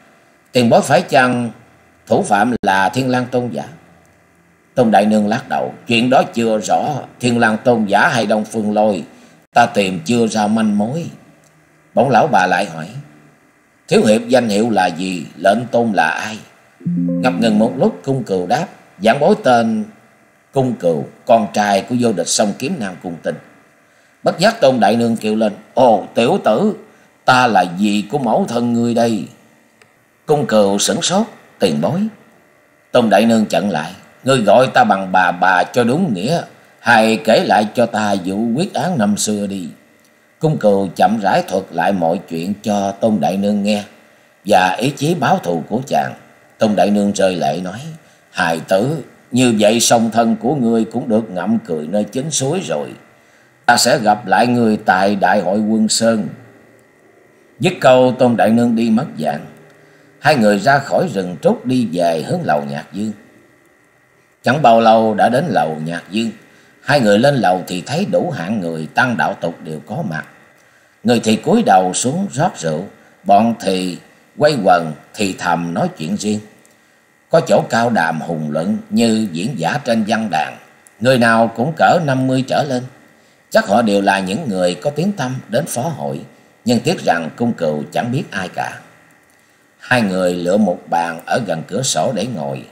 Tiền bối phải chăng thủ phạm là Thiên Lang tôn giả? Tôn đại nương lắc đầu. Chuyện đó chưa rõ. Thiên Lang tôn giả hay Đông Phương Lôi, ta tìm chưa ra manh mối. Bỗng lão bà lại hỏi. Thiếu hiệp danh hiệu là gì? Lệnh tôn là ai? Ngập ngừng một lúc, Cung Cừu đáp. Giảng bối tên Cung Cừu, con trai của vô địch song kiếm Nam Cung Tinh. Bất giác Tôn đại nương kêu lên. Ồ tiểu tử, ta là dì của mẫu thân ngươi đây. Cung Cừu sửng sốt. Tiền bối? Tôn đại nương chặn lại. Ngươi gọi ta bằng bà cho đúng nghĩa, hay kể lại cho ta vụ quyết án năm xưa đi. Cung Cừu chậm rãi thuật lại mọi chuyện cho Tôn đại nương nghe và ý chí báo thù của chàng. Tôn đại nương rơi lệ nói. Hài tử, như vậy song thân của ngươi cũng được ngậm cười nơi chính suối rồi. Ta sẽ gặp lại ngươi tại đại hội Quân Sơn. Dứt câu, Tôn đại nương đi mất dạng. Hai người ra khỏi rừng trúc đi về hướng lầu Nhạc Dương. Chẳng bao lâu đã đến lầu Nhạc Dương. Hai người lên lầu thì thấy đủ hạng người tăng đạo tục đều có mặt. Người thì cúi đầu xuống rót rượu, bọn thì quay quần thì thầm nói chuyện riêng. Có chỗ cao đàm hùng luận như diễn giả trên văn đàn, người nào cũng cỡ 50 trở lên. Chắc họ đều là những người có tiếng tăm đến phó hội, nhưng tiếc rằng Cung Cừu chẳng biết ai cả. Hai người lựa một bàn ở gần cửa sổ để ngồi,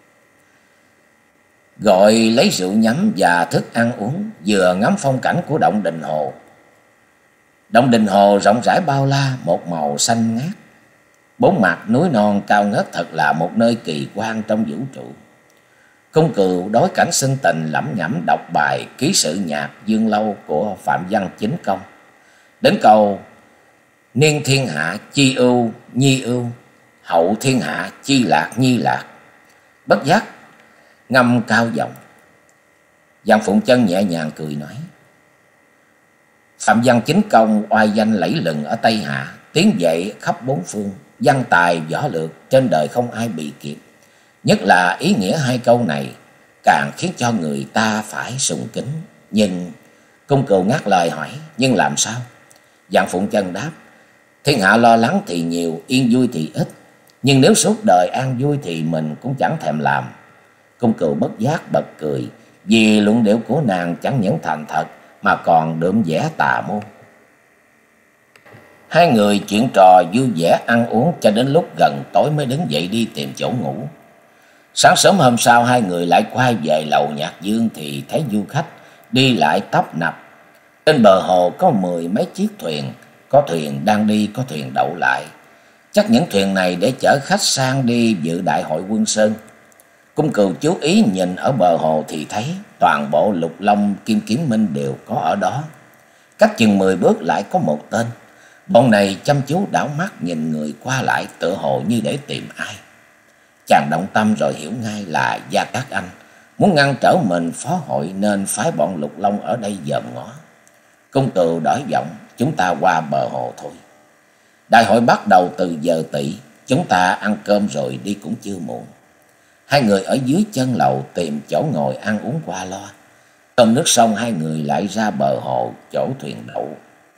gọi lấy rượu nhắm và thức ăn uống, vừa ngắm phong cảnh của động Đình Hồ. Động Đình Hồ rộng rãi bao la, một màu xanh ngát. Bốn mặt núi non cao ngất, thật là một nơi kỳ quan trong vũ trụ. Cung Cừu đối cảnh sinh tình lẩm nhẩm đọc bài ký sự nhạc Dương Lâu của Phạm Văn Chính Công. Đến câu niên thiên hạ chi ưu nhi ưu, hậu thiên hạ chi lạc nhi lạc, bất giác ngâm cao giọng. Giang Phụng Chân nhẹ nhàng cười nói. Phạm Văn Chính Công oai danh lẫy lừng ở Tây Hạ, tiếng dậy khắp bốn phương, văn tài võ lược trên đời không ai bị kịp. Nhất là ý nghĩa hai câu này càng khiến cho người ta phải sùng kính. Nhưng Cung Cừu ngắt lời hỏi. Nhưng làm sao? Giang Phụng Chân đáp. Thiên hạ lo lắng thì nhiều, yên vui thì ít. Nhưng nếu suốt đời an vui thì mình cũng chẳng thèm làm. Cung Cừu bất giác bật cười, vì luận điệu của nàng chẳng những thành thật mà còn đượm vẻ tà môn. Hai người chuyện trò vui vẻ ăn uống cho đến lúc gần tối mới đứng dậy đi tìm chỗ ngủ. Sáng sớm hôm sau, hai người lại quay về lầu Nhạc Dương thì thấy du khách đi lại tấp nập. Trên bờ hồ có 10 mấy chiếc thuyền, có thuyền đang đi, có thuyền đậu lại. Chắc những thuyền này để chở khách sang đi dự đại hội Quân Sơn. Cung Cừu chú ý nhìn ở bờ hồ thì thấy toàn bộ Lục Long, Kim Kiếm Minh đều có ở đó. Cách chừng 10 bước lại có một tên. Bọn này chăm chú đảo mắt nhìn người qua lại, tựa hồ như để tìm ai. Chàng động tâm rồi hiểu ngay là Gia Cát Anh muốn ngăn trở mình phó hội, nên phái bọn Lục Long ở đây dòm ngó. Cung Cừu đổi giọng. Chúng ta qua bờ hồ thôi. Đại hội bắt đầu từ giờ tỵ, chúng ta ăn cơm rồi đi cũng chưa muộn. Hai người ở dưới chân lầu tìm chỗ ngồi ăn uống qua loa. Cơm nước xong, hai người lại ra bờ hồ chỗ thuyền đậu.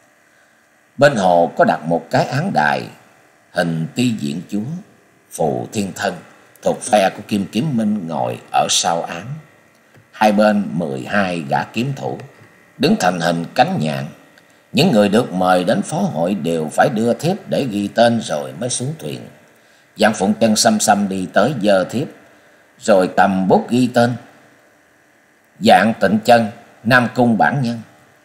Bên hồ có đặt một cái án đài hình Ti Diện Chúa, Phù Thiên Thân thuộc phe của Kim Kiếm Minh ngồi ở sau án. Hai bên 12 gã kiếm thủ đứng thành hình cánh nhạn. Những người được mời đến phó hội đều phải đưa thiếp để ghi tên rồi mới xuống thuyền. Giang Phụng Chân xăm xăm đi tới giơ thiếp rồi cầm bút ghi tên. Dạng Tịnh Chân, Nam Cung bản nhân.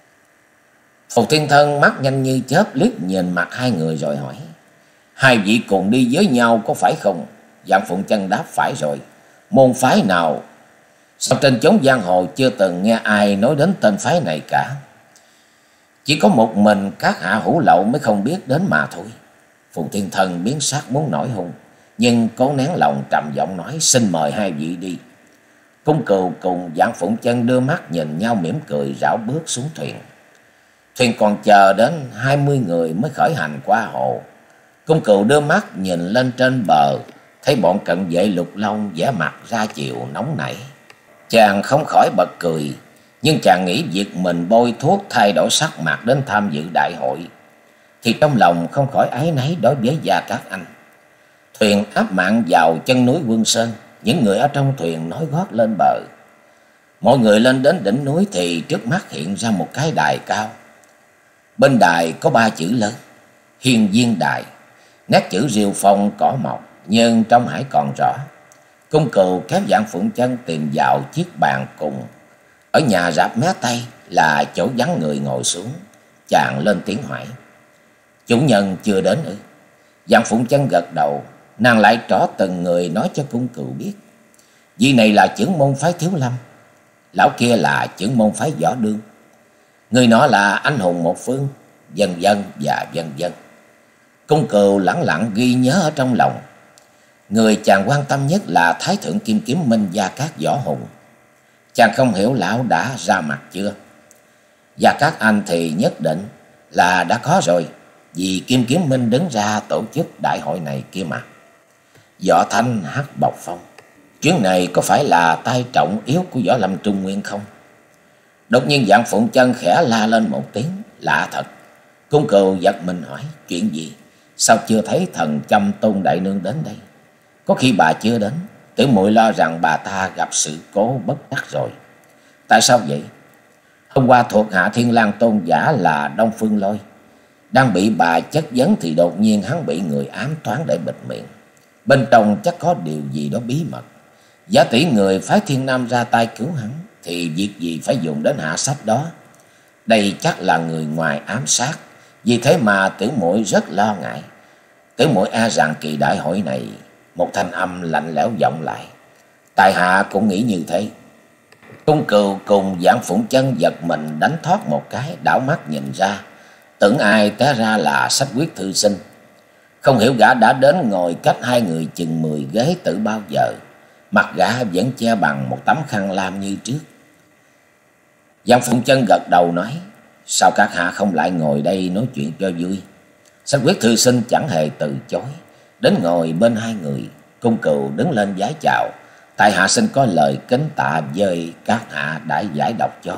Phù Thiên Thân mắt nhanh như chớp liếc nhìn mặt hai người rồi hỏi. Hai vị cùng đi với nhau có phải không? Giang Phụng Chân đáp phải rồi. Môn phái nào? Sao trên chốn giang hồ chưa từng nghe ai nói đến tên phái này cả? Chỉ có một mình các hạ hữu lậu mới không biết đến mà thôi. Phù Thiên Thân biến sắc muốn nổi hung, nhưng cố nén lòng trầm giọng nói. Xin mời hai vị đi. Cung Cừu cùng Giang Phụng Chân đưa mắt nhìn nhau mỉm cười, rảo bước xuống thuyền. Thuyền còn chờ đến 20 người mới khởi hành qua hồ. Cung Cừu đưa mắt nhìn lên trên bờ, thấy bọn cận vệ Lục Long vẻ mặt ra chiều nóng nảy. Chàng không khỏi bật cười, nhưng chàng nghĩ việc mình bôi thuốc thay đổi sắc mặt đến tham dự đại hội thì trong lòng không khỏi áy náy đối với Gia Cát Anh. Thuyền áp mạng vào chân núi Quân Sơn. Những người ở trong thuyền nối gót lên bờ. Mọi người lên đến đỉnh núi thì trước mắt hiện ra một cái đài cao. Bên đài có 3 chữ lớn: Hiên Viên Đài. Nét chữ rêu phong cỏ mọc nhưng trong hải còn rõ. Cung Cừu kéo Vạn Phụng Chân tìm vào chiếc bàn cùng. Ở nhà rạp mé tây là chỗ vắng người ngồi xuống. Chàng lên tiếng hỏi: chủ nhân chưa đến ư? Vạn Phụng Chân gật đầu. Nàng lại trỏ từng người nói cho Cung Cừu biết. Vị này là trưởng môn phái Thiếu Lâm, lão kia là trưởng môn phái Võ Đương, người nọ là anh hùng một phương, vân vân và vân vân. Cung Cừu lẳng lặng ghi nhớ ở trong lòng. Người chàng quan tâm nhất là Thái Thượng Kim Kiếm Minh Gia Cát Võ Hùng. Chàng không hiểu lão đã ra mặt chưa? Gia Cát Anh thì nhất định là đã có rồi, vì Kim Kiếm Minh đứng ra tổ chức đại hội này kia mà. Võ Thanh Hắc Bộc Phong, chuyến này có phải là tay trọng yếu của Võ Lâm Trung Nguyên không? Đột nhiên Vạn Phụng Chân khẽ la lên một tiếng. Lạ thật. Cung Cừu giật mình hỏi: chuyện gì? Sao chưa thấy thần Châm Tôn đại nương đến đây? Có khi bà chưa đến, tiểu muội lo rằng bà ta gặp sự cố bất đắc rồi. Tại sao vậy? Hôm qua thuộc hạ Thiên Lang tôn giả là Đông Phương Lôi đang bị bà chất vấn thì đột nhiên hắn bị người ám toán để bịt miệng. Bên trong chắc có điều gì đó bí mật. Giả tỷ người phái Thiên Nam ra tay cứu hắn thì việc gì phải dùng đến hạ sách đó. Đây chắc là người ngoài ám sát. Vì thế mà tiểu muội rất lo ngại. Tiểu muội e rằng kỳ đại hội này. Một thanh âm lạnh lẽo vọng lại: tại hạ cũng nghĩ như thế. Cung Cừu cùng Vạn Phụng Chân giật mình đánh thoát một cái, đảo mắt nhìn ra. Tưởng ai té ra là Sách Quyết thư sinh. Không hiểu gã đã đến ngồi cách hai người chừng 10 ghế từ bao giờ. Mặt gã vẫn che bằng một tấm khăn lam như trước. Vạn Phụng Chân gật đầu nói: sao các hạ không lại ngồi đây nói chuyện cho vui? Sách Quyết thư sinh chẳng hề từ chối, đến ngồi bên hai người. Cung Cừu đứng lên vái chào: tại hạ xin có lời kính tạ với các hạ đã giải độc cho.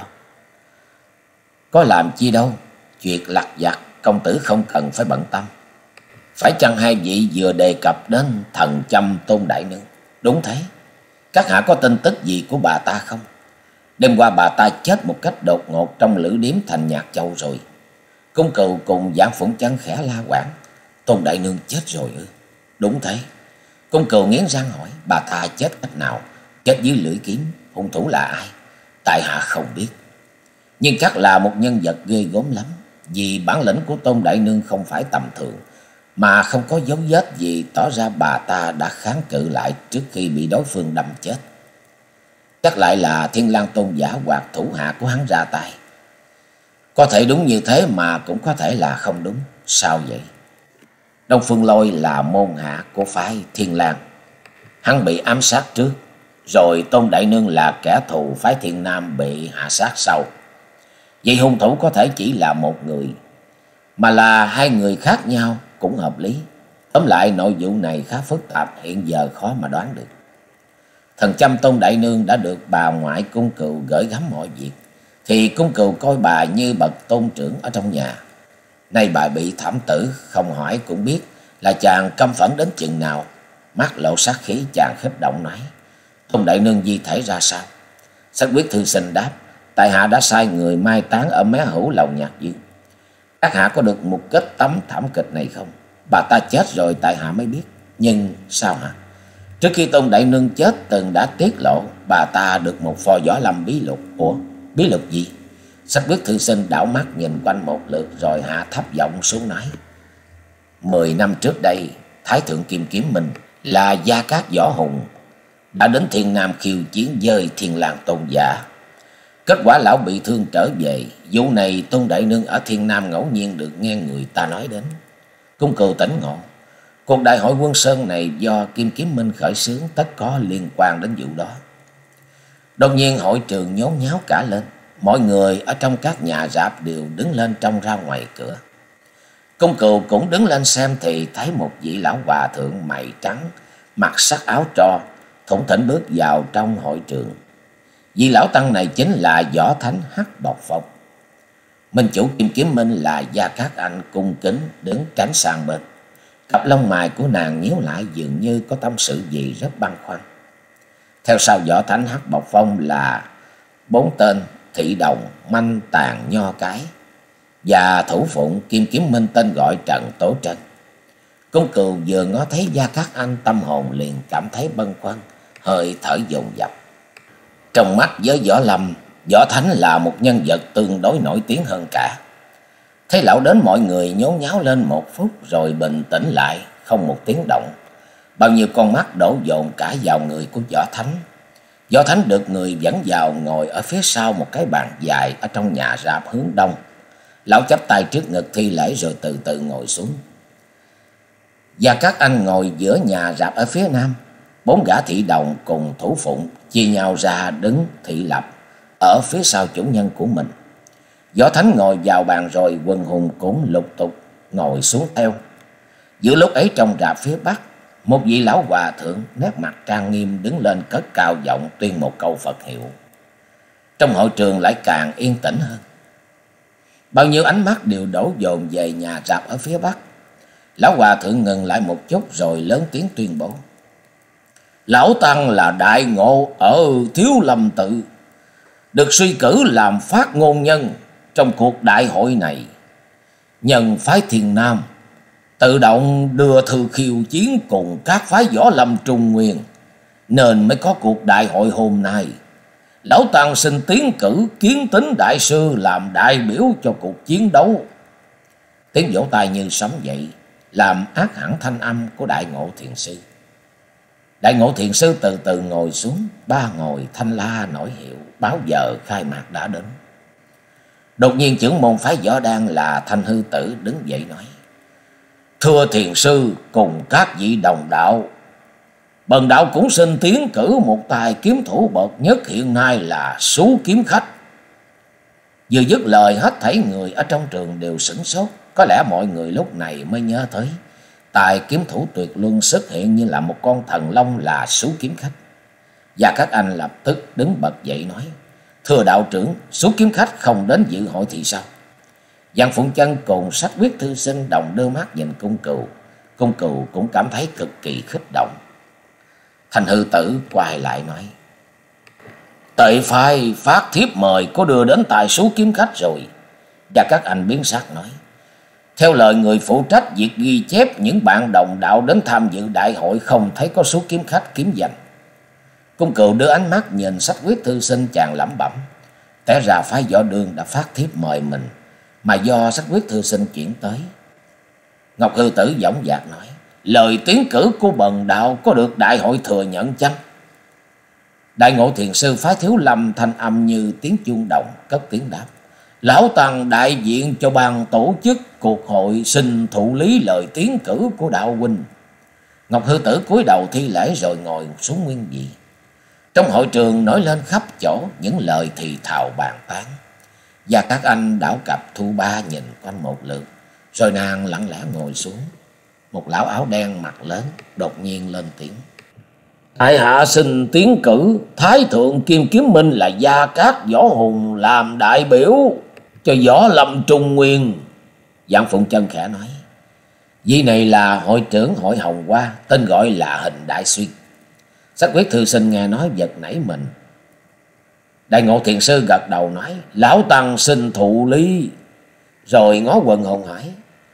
Có làm chi đâu, chuyện lặt vặt công tử không cần phải bận tâm. Phải chăng hai vị vừa đề cập đến thần Châm Tôn đại nương? Đúng thế. Các hạ có tin tức gì của bà ta không? Đêm qua bà ta chết một cách đột ngột trong lữ điếm thành Nhạc Châu rồi. Cung Cừu cùng Vạn Phụng Chân khẽ la quảng: Tôn đại nương chết rồi ư? Đúng thế. Cung Cừu nghiến răng hỏi: bà ta chết cách nào? Chết dưới lưỡi kiếm. Hung thủ là ai? Tại hạ không biết, nhưng chắc là một nhân vật ghê gớm lắm. Vì bản lĩnh của Tôn đại nương không phải tầm thường, mà không có dấu vết gì tỏ ra bà ta đã kháng cự lại trước khi bị đối phương đâm chết. Chắc lại là Thiên Lang tôn giả hoặc thủ hạ của hắn ra tay. Có thể đúng như thế mà cũng có thể là không đúng. Sao vậy? Đông Phương Lôi là môn hạ của phái Thiên Lang. Hắn bị ám sát trước, rồi Tôn đại nương là kẻ thù phái Thiên Nam bị hạ sát sau. Vậy hung thủ có thể chỉ là một người, mà là hai người khác nhau cũng hợp lý. Tóm lại nội vụ này khá phức tạp, hiện giờ khó mà đoán được. Thần Châm Tôn đại nương đã được bà ngoại Cung Cừu gửi gắm mọi việc, thì Cung Cừu coi bà như bậc tôn trưởng ở trong nhà. Nay bà bị thảm tử, không hỏi cũng biết là chàng căm phẫn đến chừng nào. Mắt lộ sát khí, chàng khích động nói: Tôn đại nương di thể ra sao? Sách Quyết thư sinh đáp: tại hạ đã sai người mai táng ở mé hữu Lầu Nhạc Dương. Các hạ có được một kết tấm thảm kịch này không? Bà ta chết rồi tại hạ mới biết. Nhưng sao hả? Trước khi Tôn đại nương chết từng đã tiết lộ bà ta được một pho võ lâm bí lục. Ủa, bí lục gì? Sách Quyết thư sinh đảo mắt nhìn quanh một lượt rồi hạ thấp giọng xuống nói: 10 năm trước đây, Thái Thượng Kim Kiếm Minh là Gia Cát Võ Hùng đã đến Thiên Nam khiêu chiến với Thiên Lang tôn giả. Kết quả lão bị thương trở về. Vụ này Tôn đại nương ở Thiên Nam ngẫu nhiên được nghe người ta nói đến. Cung Cừu tỉnh ngộ. Cuộc đại hội Quân Sơn này do Kim Kiếm Minh khởi xướng, tất có liên quan đến vụ đó. Đột nhiên hội trường nhốn nháo cả lên. Mọi người ở trong các nhà rạp đều đứng lên trông ra ngoài cửa. Cung Cừu cũng đứng lên xem thì thấy một vị lão hòa thượng mày trắng, mặc sắc áo tro, thủng thỉnh bước vào trong hội trường. Vị lão tăng này chính là Võ Thánh Hắc Bộc Phong. Minh chủ Kim Kiếm Minh là Gia Cát Anh cung kính đứng tránh sang bên. Cặp lông mày của nàng nhíu lại, dường như có tâm sự gì rất băn khoăn. Theo sau Võ Thánh Hắc Bộc Phong là 4 tên thị đồng Manh Tàn Nho Cái và thủ phụng Kim Kiếm Minh tên gọi Trần Tố Trân. Cung Cừu vừa ngó thấy Gia Cát Anh, tâm hồn liền cảm thấy bâng khuâng, hơi thở dồn dập. Trong mắt với Võ Lâm, Võ Thánh là một nhân vật tương đối nổi tiếng hơn cả. Thấy lão đến, mọi người nhốn nháo lên một phút rồi bình tĩnh lại, không một tiếng động. Bao nhiêu con mắt đổ dồn cả vào người của Võ Thánh. Võ Thánh được người dẫn vào ngồi ở phía sau một cái bàn dài ở trong nhà rạp hướng đông. Lão chắp tay trước ngực thi lễ rồi từ từ ngồi xuống. Và các anh ngồi giữa nhà rạp ở phía nam. 4 gã thị đồng cùng thủ phụng chia nhau ra đứng thị lập ở phía sau chủ nhân của mình. Võ Thánh ngồi vào bàn rồi quần hùng cũng lục tục ngồi xuống theo. Giữa lúc ấy, trong rạp phía bắc, một vị lão hòa thượng nét mặt trang nghiêm đứng lên cất cao giọng tuyên một câu Phật hiệu. Trong hội trường lại càng yên tĩnh hơn. Bao nhiêu ánh mắt đều đổ dồn về nhà rạp ở phía bắc. Lão hòa thượng ngừng lại một chút rồi lớn tiếng tuyên bố: Lão Tăng là đại ngộ ở Thiếu Lâm Tự, được suy cử làm phát ngôn nhân trong cuộc đại hội này. Nhân phái Thiền Nam tự động đưa thư khiêu chiến cùng các phái võ lâm Trung Nguyên, nên mới có cuộc đại hội hôm nay. Lão Tăng xin tiến cử Kiến Tính đại sư làm đại biểu cho cuộc chiến đấu. Tiếng vỗ tay như sấm dậy, làm át hẳn thanh âm của Đại Ngộ Thiền Sư. Đại Ngộ Thiền Sư từ từ ngồi xuống, ba ngồi thanh la nổi hiệu báo giờ khai mạc đã đến. Đột nhiên trưởng môn phái Võ Đan là Thanh Hư Tử đứng dậy nói: Thưa Thiền Sư cùng các vị đồng đạo, bần đạo cũng xin tiến cử một tài kiếm thủ bậc nhất hiện nay là Sú Kiếm Khách. Vừa dứt lời, hết thảy người ở trong trường đều sửng sốt. Có lẽ mọi người lúc này mới nhớ tới tài kiếm thủ tuyệt luân xuất hiện như là một con thần long là Sú Kiếm Khách. Và các anh lập tức đứng bật dậy nói: Thưa đạo trưởng, Sú Kiếm Khách không đến dự hội thì sao? Giang Phụng Chân cùng Sách Quyết thư sinh đồng đưa mắt nhìn Cung Cừu. Cung Cừu cũng cảm thấy cực kỳ khích động. Thanh Hư Tử quay lại nói: Tệ phái phát thiếp mời có đưa đến tài Sú Kiếm Khách rồi. Và các anh biến sắc nói: Theo lời người phụ trách việc ghi chép, những bạn đồng đạo đến tham dự đại hội không thấy có Sú Kiếm Khách kiếm danh. Cung Cừu đưa ánh mắt nhìn Sách Quyết thư sinh, chàng lẩm bẩm: Té ra phái Võ Đương đã phát thiếp mời mình, mà do Sách Quyết thư sinh chuyển tới. Ngọc Hư Tử dõng dạc nói: Lời tiến cử của bần đạo có được đại hội thừa nhận chăng? Đại Ngộ Thiền Sư phái Thiếu Lâm thanh âm như tiếng chuông đồng cất tiếng đáp: Lão Tăng đại diện cho ban tổ chức cuộc hội xin thụ lý lời tiến cử của đạo huynh. Ngọc Hư Tử cúi đầu thi lễ rồi ngồi xuống nguyên vị. Trong hội trường nổi lên khắp chỗ những lời thì thào bàn tán. Và các anh đảo cặp Thu Ba nhìn quanh một lượt, rồi nàng lặng lẽ ngồi xuống. Một lão áo đen mặt lớn đột nhiên lên tiếng: Tại hạ xin tiến cử Thái Thượng Kim Kiếm Minh là Gia Cát Võ Hùng làm đại biểu cho Võ Lâm Trung Nguyên. Giang Phụng Chân khẽ nói: Vị này là hội trưởng hội Hồng Hoa, tên gọi là Hình Đại Xuyên. Sách Quyết thư sinh nghe nói giật nảy mình. Đại Ngộ Thiền Sư gật đầu nói: Lão Tăng xin thụ lý. Rồi ngó quần hồn hỏi: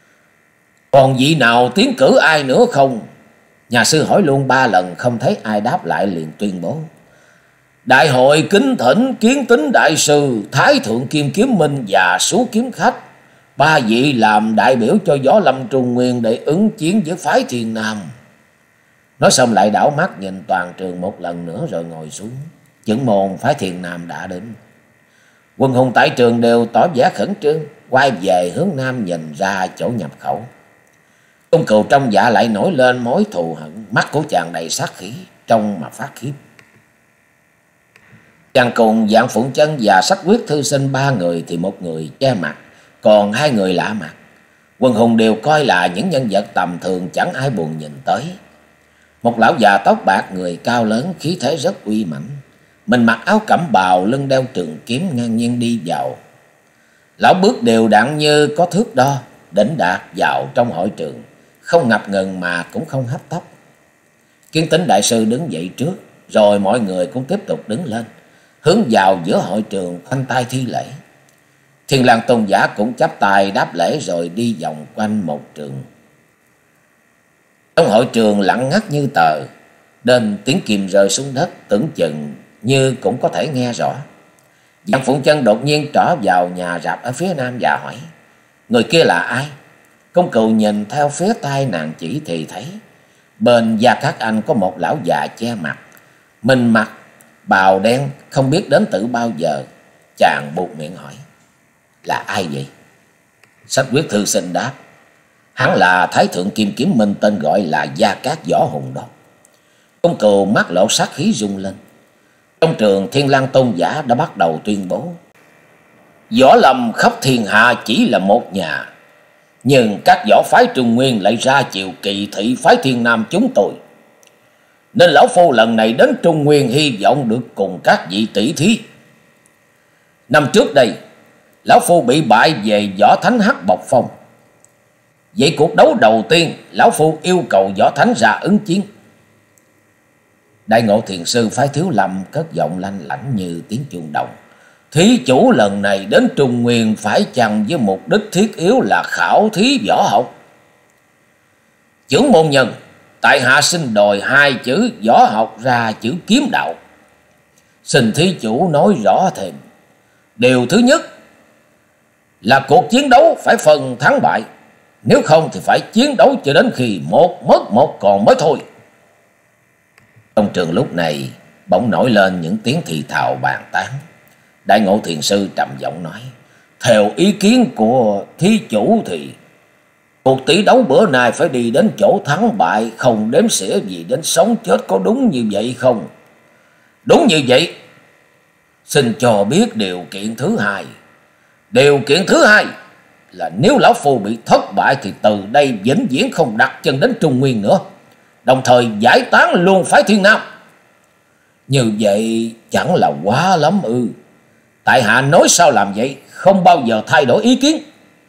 Còn vị nào tiến cử ai nữa không? Nhà sư hỏi luôn 3 lần không thấy ai đáp lại, liền tuyên bố: Đại hội kính thỉnh Kiến Tính đại sư, Thái Thượng Kim Kiếm Minh và Sú Kiếm Khách, 3 vị làm đại biểu cho Võ Lâm Trung Nguyên để ứng chiến với phái Thiền Nam. Nói xong lại đảo mắt nhìn toàn trường một lần nữa rồi ngồi xuống. Trưởng môn phái Thiền Nam đã đến. Quần hùng tại trường đều tỏ vẻ khẩn trương, quay về hướng nam nhìn ra chỗ nhập khẩu. Cung Cừu trong dạ lại nổi lên mối thù hận, mắt của chàng đầy sát khí, trông mà phát khiếp. Chàng cùng Giang Phụng Chân và Sách Quyết thư sinh 3 người thì một người che mặt, còn 2 người lạ mặt. Quần hùng đều coi là những nhân vật tầm thường, chẳng ai buồn nhìn tới. Một lão già tóc bạc, người cao lớn, khí thế rất uy mãnh. Mình mặc áo cẩm bào, lưng đeo trường kiếm, ngang nhiên đi vào. Lão bước đều đặn như có thước đo, đỉnh đạt vào trong hội trường, không ngập ngừng mà cũng không hấp tấp. Kiến Tính đại sư đứng dậy trước, rồi mọi người cũng tiếp tục đứng lên, hướng vào giữa hội trường khoanh tay thi lễ. Thiên Lang tôn giả cũng chắp tay đáp lễ rồi đi vòng quanh một trường. Trong hội trường lặng ngắt như tờ, đến tiếng kim rơi xuống đất tưởng chừng như cũng có thể nghe rõ. Giang Phụng Chân đột nhiên trỏ vào nhà rạp ở phía nam và hỏi: người kia là ai? Công Cừu nhìn theo phía tay nàng chỉ thì thấy bên Gia Cát Anh có một lão già che mặt, mình mặc bào đen không biết đến từ bao giờ. Chàng buột miệng hỏi: là ai vậy? Sách Quyết Thư Sinh đáp: hắn là Thái Thượng Kim Kiếm Minh, tên gọi là Gia Cát Võ Hùng đó. Công Cừu mắt lộ sát khí rung lên. Trong trường, Thiên Lang tôn giả đã bắt đầu tuyên bố: võ lâm khắp thiên hạ chỉ là một nhà, nhưng các võ phái Trung Nguyên lại ra chiều kỳ thị phái Thiên Nam chúng tôi, nên lão phu lần này đến Trung Nguyên hy vọng được cùng các vị tỷ thí. Năm trước đây, lão phu bị bại về võ thánh Hắc Bộc Phong. Vậy cuộc đấu đầu tiên, lão phu yêu cầu võ thánh ra ứng chiến. Đại Ngộ Thiền Sư phái Thiếu Lâm cất giọng lanh lảnh như tiếng chuông đồng: thí chủ lần này đến Trung Nguyên phải chăng với mục đích thiết yếu là khảo thí võ học? Chưởng môn nhân, tại hạ xin đòi hai chữ võ học ra chữ kiếm đạo. Xin thí chủ nói rõ thêm. Điều thứ nhất là cuộc chiến đấu phải phân thắng bại, nếu không thì phải chiến đấu cho đến khi một mất một còn mới thôi. Trong trường lúc này bỗng nổi lên những tiếng thì thào bàn tán. Đại Ngộ Thiền Sư trầm giọng nói: theo ý kiến của thí chủ thì cuộc tỷ đấu bữa nay phải đi đến chỗ thắng bại, không đếm xỉa gì đến sống chết, có đúng như vậy không? Đúng như vậy. Xin cho biết điều kiện thứ hai. Điều kiện thứ hai là nếu lão phu bị thất bại thì từ đây vĩnh viễn không đặt chân đến Trung Nguyên nữa, đồng thời giải tán luôn phái Thiên Nam. Như vậy chẳng là quá lắm ư? Tại hạ nói sao làm vậy, không bao giờ thay đổi ý kiến.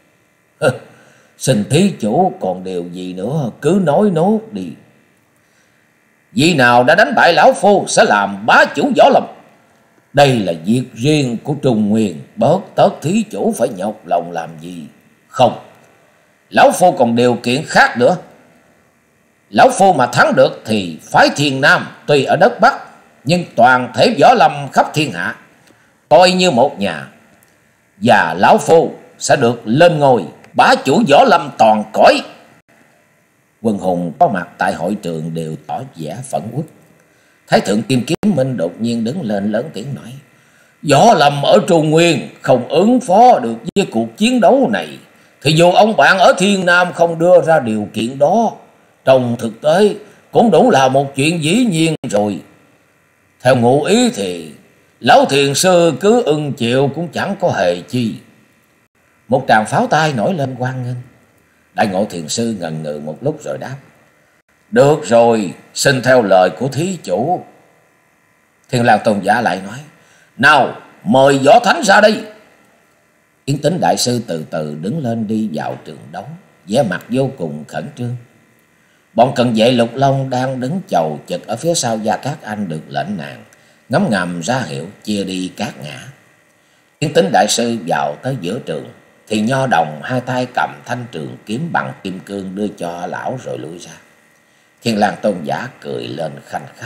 Xin thí chủ còn điều gì nữa cứ nói nốt đi. Vị nào đã đánh bại lão phu sẽ làm bá chủ võ lâm. Đây là việc riêng của Trung Nguyên, bớt tất thí chủ phải nhọc lòng làm gì. Không, lão phu còn điều kiện khác nữa. Lão phu mà thắng được thì phái Thiên Nam tuy ở đất Bắc, nhưng toàn thể võ lâm khắp thiên hạ coi như một nhà, và lão phu sẽ được lên ngôi bá chủ võ lâm toàn cõi. Quần hùng có mặt tại hội trường đều tỏ vẻ phẫn uất. Thái Thượng Kim Kiếm Minh đột nhiên đứng lên lớn tiếng nói: võ lâm ở Trung Nguyên không ứng phó được với cuộc chiến đấu này, thì dù ông bạn ở Thiên Nam không đưa ra điều kiện đó, trong thực tế cũng đủ là một chuyện dĩ nhiên rồi. Theo ngụ ý thì lão thiền sư cứ ưng chịu cũng chẳng có hề chi. Một tràng pháo tay nổi lên hoan nghênh. Đại Ngộ Thiền Sư ngần ngừ một lúc rồi đáp: được rồi, xin theo lời của thí chủ. Thiên Lang tôn giả lại nói: nào, mời võ thánh ra đây. Kiến Tính đại sư từ từ đứng lên đi vào trường đấu, vẻ mặt vô cùng khẩn trương. Bọn cận vệ Lục Long đang đứng chầu chực ở phía sau Gia Cát Anh được lệnh nàng ngấm ngầm ra hiệu chia đi các ngã. Kiến Tính đại sư vào tới giữa trường thì Nho Đồng hai tay cầm thanh trường kiếm bằng kim cương đưa cho lão rồi lui ra. Thiên Lang tôn giả cười lên khanh khách: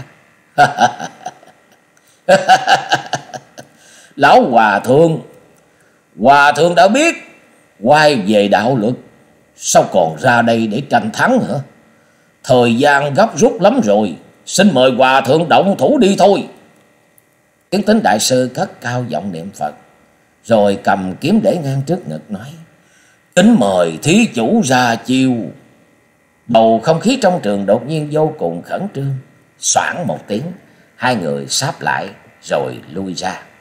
lão hòa thượng đã biết quay về đạo luật, sao còn ra đây để tranh thắng hả? Thời gian gấp rút lắm rồi, xin mời hòa thượng động thủ đi thôi. Kiến Tính đại sư cất cao giọng niệm Phật, rồi cầm kiếm để ngang trước ngực nói: kính mời thí chủ ra chiêu. Bầu không khí trong trường đột nhiên vô cùng khẩn trương. Xoảng một tiếng, hai người sáp lại rồi lui ra.